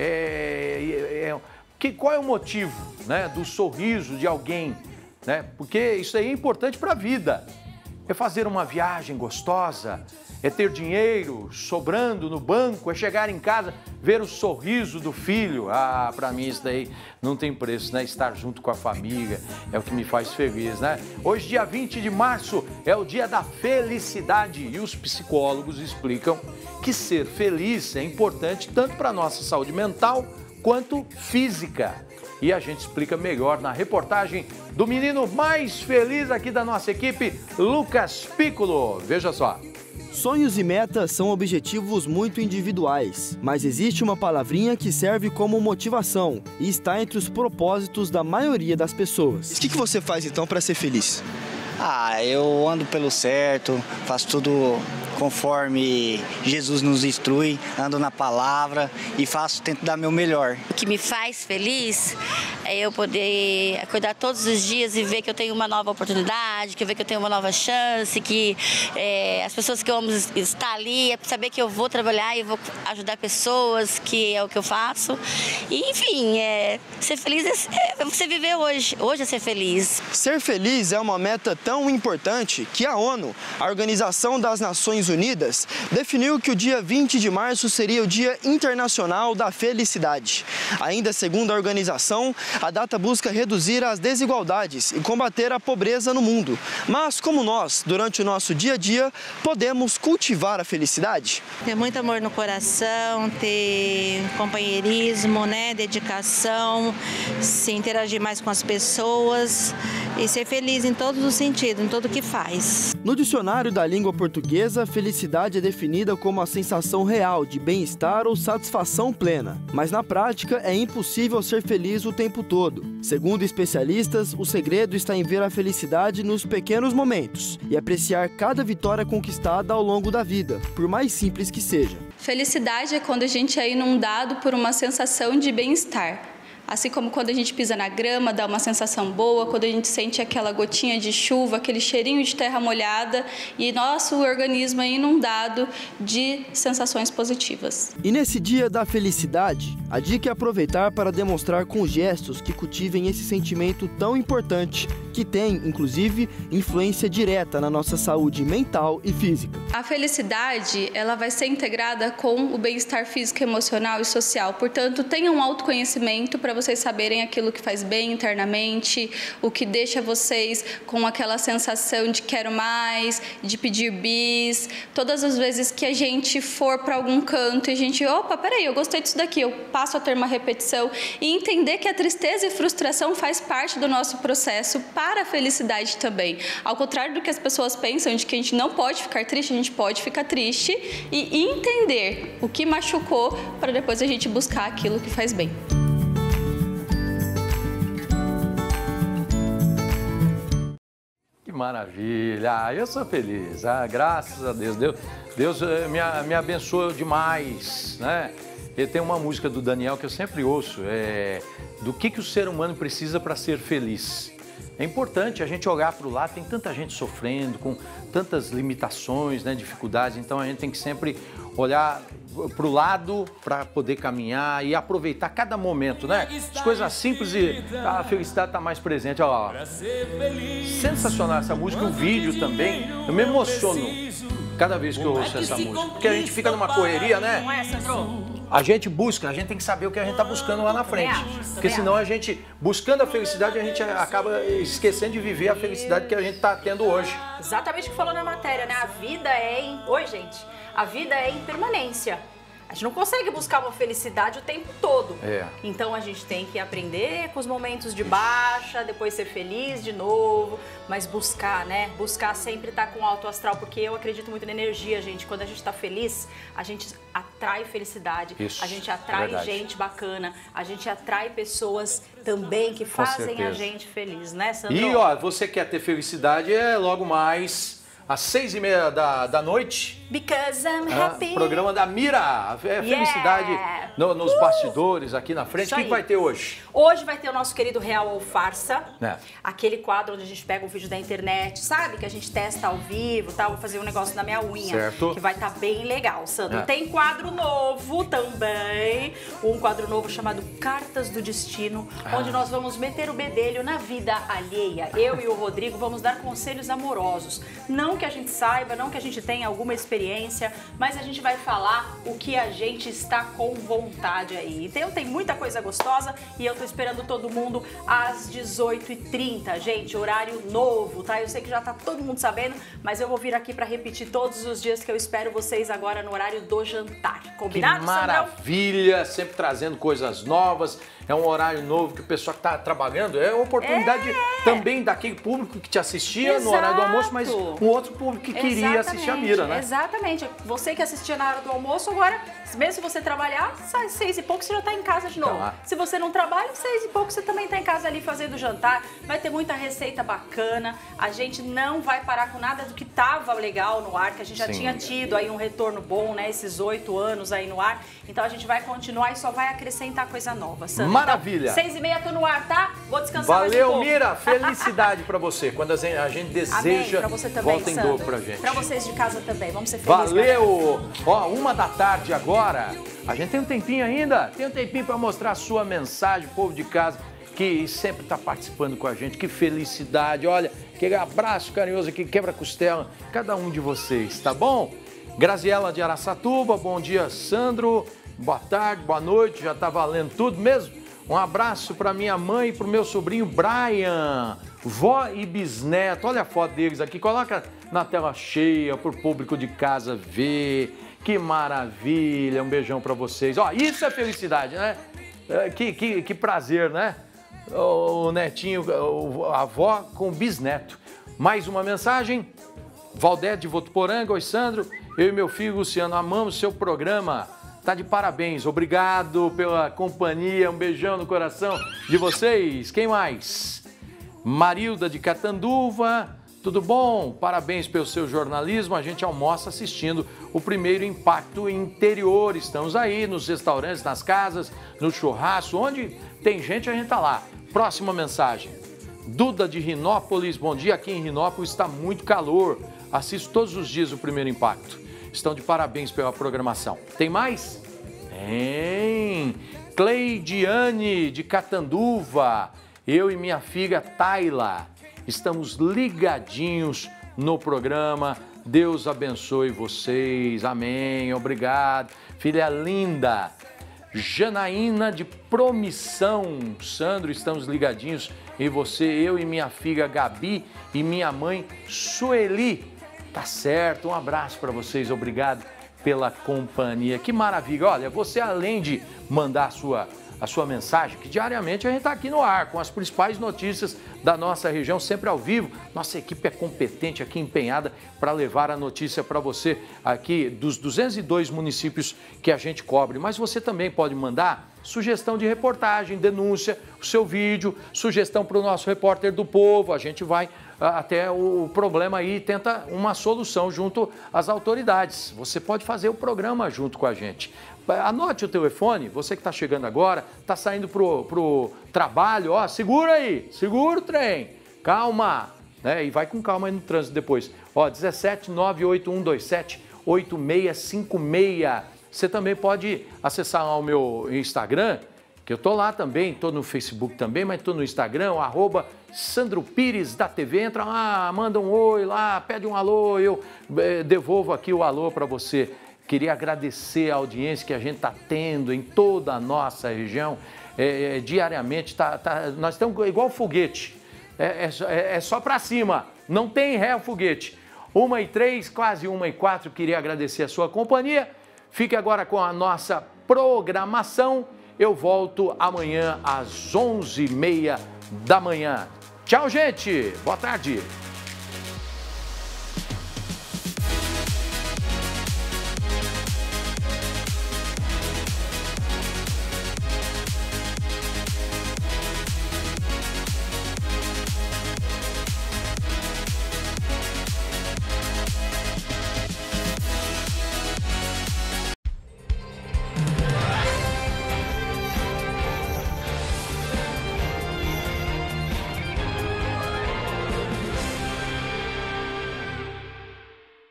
Qual é o motivo, né, do sorriso de alguém, né? Porque isso aí é importante para a vida. É fazer uma viagem gostosa, é ter dinheiro sobrando no banco, é chegar em casa, ver o sorriso do filho. Para mim isso daí não tem preço, né? Estar junto com a família é o que me faz feliz, né? Hoje, dia 20 de março, é o dia da felicidade e os psicólogos explicam que ser feliz é importante tanto para a nossa saúde mental quanto física. E a gente explica melhor na reportagem do menino mais feliz aqui da nossa equipe, Lucas Piccolo. Veja só. Sonhos e metas são objetivos muito individuais, mas existe uma palavrinha que serve como motivação e está entre os propósitos da maioria das pessoas. O que você faz então para ser feliz? Eu ando pelo certo, faço tudo conforme Jesus nos instrui, ando na palavra e tento dar meu melhor. O que me faz feliz é eu poder acordar todos os dias e ver que eu tenho uma nova oportunidade, que eu ver que eu tenho uma nova chance, que as pessoas que eu amo estão ali, é saber que eu vou trabalhar e vou ajudar pessoas, que é o que eu faço. E, enfim, ser feliz é você viver hoje. Hoje é ser feliz. Ser feliz é uma meta tão importante que a ONU, a Organização das Nações Unidas, definiu que o dia 20 de março seria o Dia Internacional da Felicidade. Ainda segundo a organização, a data busca reduzir as desigualdades e combater a pobreza no mundo. Mas como nós, durante o nosso dia a dia, podemos cultivar a felicidade? Ter muito amor no coração, ter companheirismo, dedicação, se interagir mais com as pessoas e ser feliz em todos os sentidos, em tudo que faz. No dicionário da língua portuguesa, felicidade é definida como a sensação real de bem-estar ou satisfação plena. Mas na prática é impossível ser feliz o tempo todo. Segundo especialistas, o segredo está em ver a felicidade nos pequenos momentos e apreciar cada vitória conquistada ao longo da vida, por mais simples que seja. Felicidade é quando a gente é inundado por uma sensação de bem-estar. Assim como quando a gente pisa na grama, dá uma sensação boa, quando a gente sente aquela gotinha de chuva, aquele cheirinho de terra molhada e nosso organismo é inundado de sensações positivas. E nesse dia da felicidade, a dica é aproveitar para demonstrar com gestos que cultivem esse sentimento tão importante, que tem, inclusive, influência direta na nossa saúde mental e física. A felicidade, ela vai ser integrada com o bem-estar físico, emocional e social. Portanto, tenham um autoconhecimento para vocês saberem aquilo que faz bem internamente, o que deixa vocês com aquela sensação de quero mais, de pedir bis. Todas as vezes que a gente for para algum canto e a gente, opa, peraí, eu gostei disso daqui, eu passo a ter uma repetição e entender que a tristeza e frustração faz parte do nosso processo para a felicidade também. Ao contrário do que as pessoas pensam de que a gente não pode ficar triste, a gente pode ficar triste e entender o que machucou para depois a gente buscar aquilo que faz bem. Maravilha, eu sou feliz, graças a Deus, Deus me abençoou demais, né? E tem uma música do Daniel que eu sempre ouço, do que o ser humano precisa para ser feliz. É importante a gente olhar para o lado, tem tanta gente sofrendo, com tantas limitações, dificuldades, então a gente tem que sempre olhar para o lado para poder caminhar e aproveitar cada momento, né? As coisas simples e a felicidade está mais presente. Olha lá. Sensacional essa música, o vídeo também. Eu me emociono cada vez que eu ouço essa música, porque a gente fica numa correria, né? Não é, Sandro? A gente busca, a gente tem que saber o que a gente está buscando lá na frente. Porque senão a gente, buscando a felicidade, a gente acaba esquecendo de viver a felicidade que a gente está tendo hoje. Exatamente o que falou na matéria, né? A vida é Oi, gente. A vida é impermanência. A gente não consegue buscar uma felicidade o tempo todo. Então a gente tem que aprender com os momentos de baixa, depois ser feliz de novo, mas buscar, Buscar sempre estar com alto astral, porque eu acredito muito na energia, gente. Quando a gente está feliz, a gente atrai felicidade, a gente atrai gente bacana, a gente atrai pessoas também que fazem a gente feliz, né, Sandro? E você quer ter felicidade, logo mais às 6h30 da noite. Because I'm happy. Programa da Mira. Felicidade nos bastidores, aqui na frente. O que vai ter hoje? Hoje vai ter o nosso querido Real ou Farsa. Aquele quadro onde a gente pega um vídeo da internet, sabe? Que a gente testa ao vivo, tá? Vou fazer um negócio na minha unha. Certo. Que vai estar bem legal, Sandro. Tem quadro novo também. Um quadro novo chamado Cartas do Destino, onde nós vamos meter o bedelho na vida alheia. Eu e o Rodrigo vamos dar conselhos amorosos. Não que a gente saiba, não que a gente tenha alguma experiência, mas a gente vai falar o que a gente está com vontade aí. Então tem muita coisa gostosa e eu tô esperando todo mundo às 18h30, gente, horário novo, tá? Eu sei que já tá todo mundo sabendo, mas eu vou vir aqui para repetir todos os dias que eu espero vocês agora no horário do jantar. Combinado, Sandrão? Maravilha, sempre sempre trazendo coisas novas, é um horário novo que o pessoal que está trabalhando, é uma oportunidade também daquele público que te assistia no horário do almoço, mas um outro público que queria assistir a Mira, né? Exatamente. Você que assistia na hora do almoço, agora, mesmo se você trabalhar, sai 6 e pouco, você já está em casa de novo. Se você não trabalha, 6 e pouco, você também está em casa ali fazendo jantar. Vai ter muita receita bacana. A gente não vai parar com nada do que estava legal no ar, que a gente já tinha tido aí um retorno bom, né? Esses 8 anos aí no ar. Então a gente vai continuar e só vai acrescentar coisa nova, Sandra. Maravilha. Então, 6h30 tô no ar, tá? Vou descansar mais um pouco. pouco. Mira. Felicidade pra você. Quando a gente deseja, pra você também, volta em dobro pra gente. Pra vocês de casa também. Vamos ser felizes. Valeu! Ó, 1h da tarde agora. A gente tem um tempinho ainda? Tem um tempinho pra mostrar a sua mensagem, povo de casa, que sempre tá participando com a gente. Que felicidade. Olha, aquele abraço carinhoso aqui, quebra-costela, cada um de vocês, tá bom? Graziela de Araçatuba, bom dia, Sandro. Boa tarde, boa noite, já tá valendo tudo mesmo? Um abraço para minha mãe e para o meu sobrinho Brian, vó e bisneto. Olha a foto deles aqui, coloca na tela cheia para o público de casa ver. Que maravilha, um beijão para vocês. Ó, isso é felicidade, né? Que prazer, né? O netinho, a avó com o bisneto. Mais uma mensagem. Valdete de Votuporanga, oi Sandro, eu e meu filho Luciano amamos seu programa. Tá de parabéns, obrigado pela companhia, um beijão no coração de vocês. Quem mais? Marilda de Catanduva, tudo bom? Parabéns pelo seu jornalismo, a gente almoça assistindo o primeiro Impacto Interior. Estamos aí nos restaurantes, nas casas, no churrasco, onde tem gente a gente tá lá. Próxima mensagem. Duda de Rinópolis, bom dia, aqui em Rinópolis está muito calor, assisto todos os dias o primeiro Impacto. Estão de parabéns pela programação. Tem mais? Tem! Cleidiane de Catanduva. Eu e minha filha Tayla estamos ligadinhos no programa. Deus abençoe vocês. Amém. Obrigado. Filha linda. Janaína de Promissão. Sandro, estamos ligadinhos em você. Eu e minha filha Gabi e minha mãe Sueli. Tá certo, um abraço para vocês, obrigado pela companhia. Que maravilha, olha, você além de mandar a sua mensagem, que diariamente a gente está aqui no ar, com as principais notícias da nossa região, sempre ao vivo. Nossa equipe é competente aqui, empenhada para levar a notícia para você aqui dos 202 municípios que a gente cobre. Mas você também pode mandar sugestão de reportagem, denúncia, o seu vídeo, sugestão para o nosso repórter do povo. A gente vai até o problema aí, tenta uma solução junto às autoridades. Você pode fazer o programa junto com a gente. Anote o telefone, você que está chegando agora, está saindo pro trabalho, ó, segura aí, segura o trem, calma, né? E vai com calma aí no trânsito depois. Ó, 17 98127 8656. Você também pode acessar lá o meu Instagram, que eu tô lá também, tô no Facebook também, mas tô no Instagram, @Sandro Pires da TV. Entra lá, manda um oi lá, pede um alô, eu devolvo aqui o alô para você. Queria agradecer a audiência que a gente está tendo em toda a nossa região. Diariamente, nós estamos igual foguete, é só para cima, não tem ré o foguete. 1h03, quase 1h04, queria agradecer a sua companhia. Fique agora com a nossa programação. Eu volto amanhã às 11h30 da manhã. Tchau, gente. Boa tarde.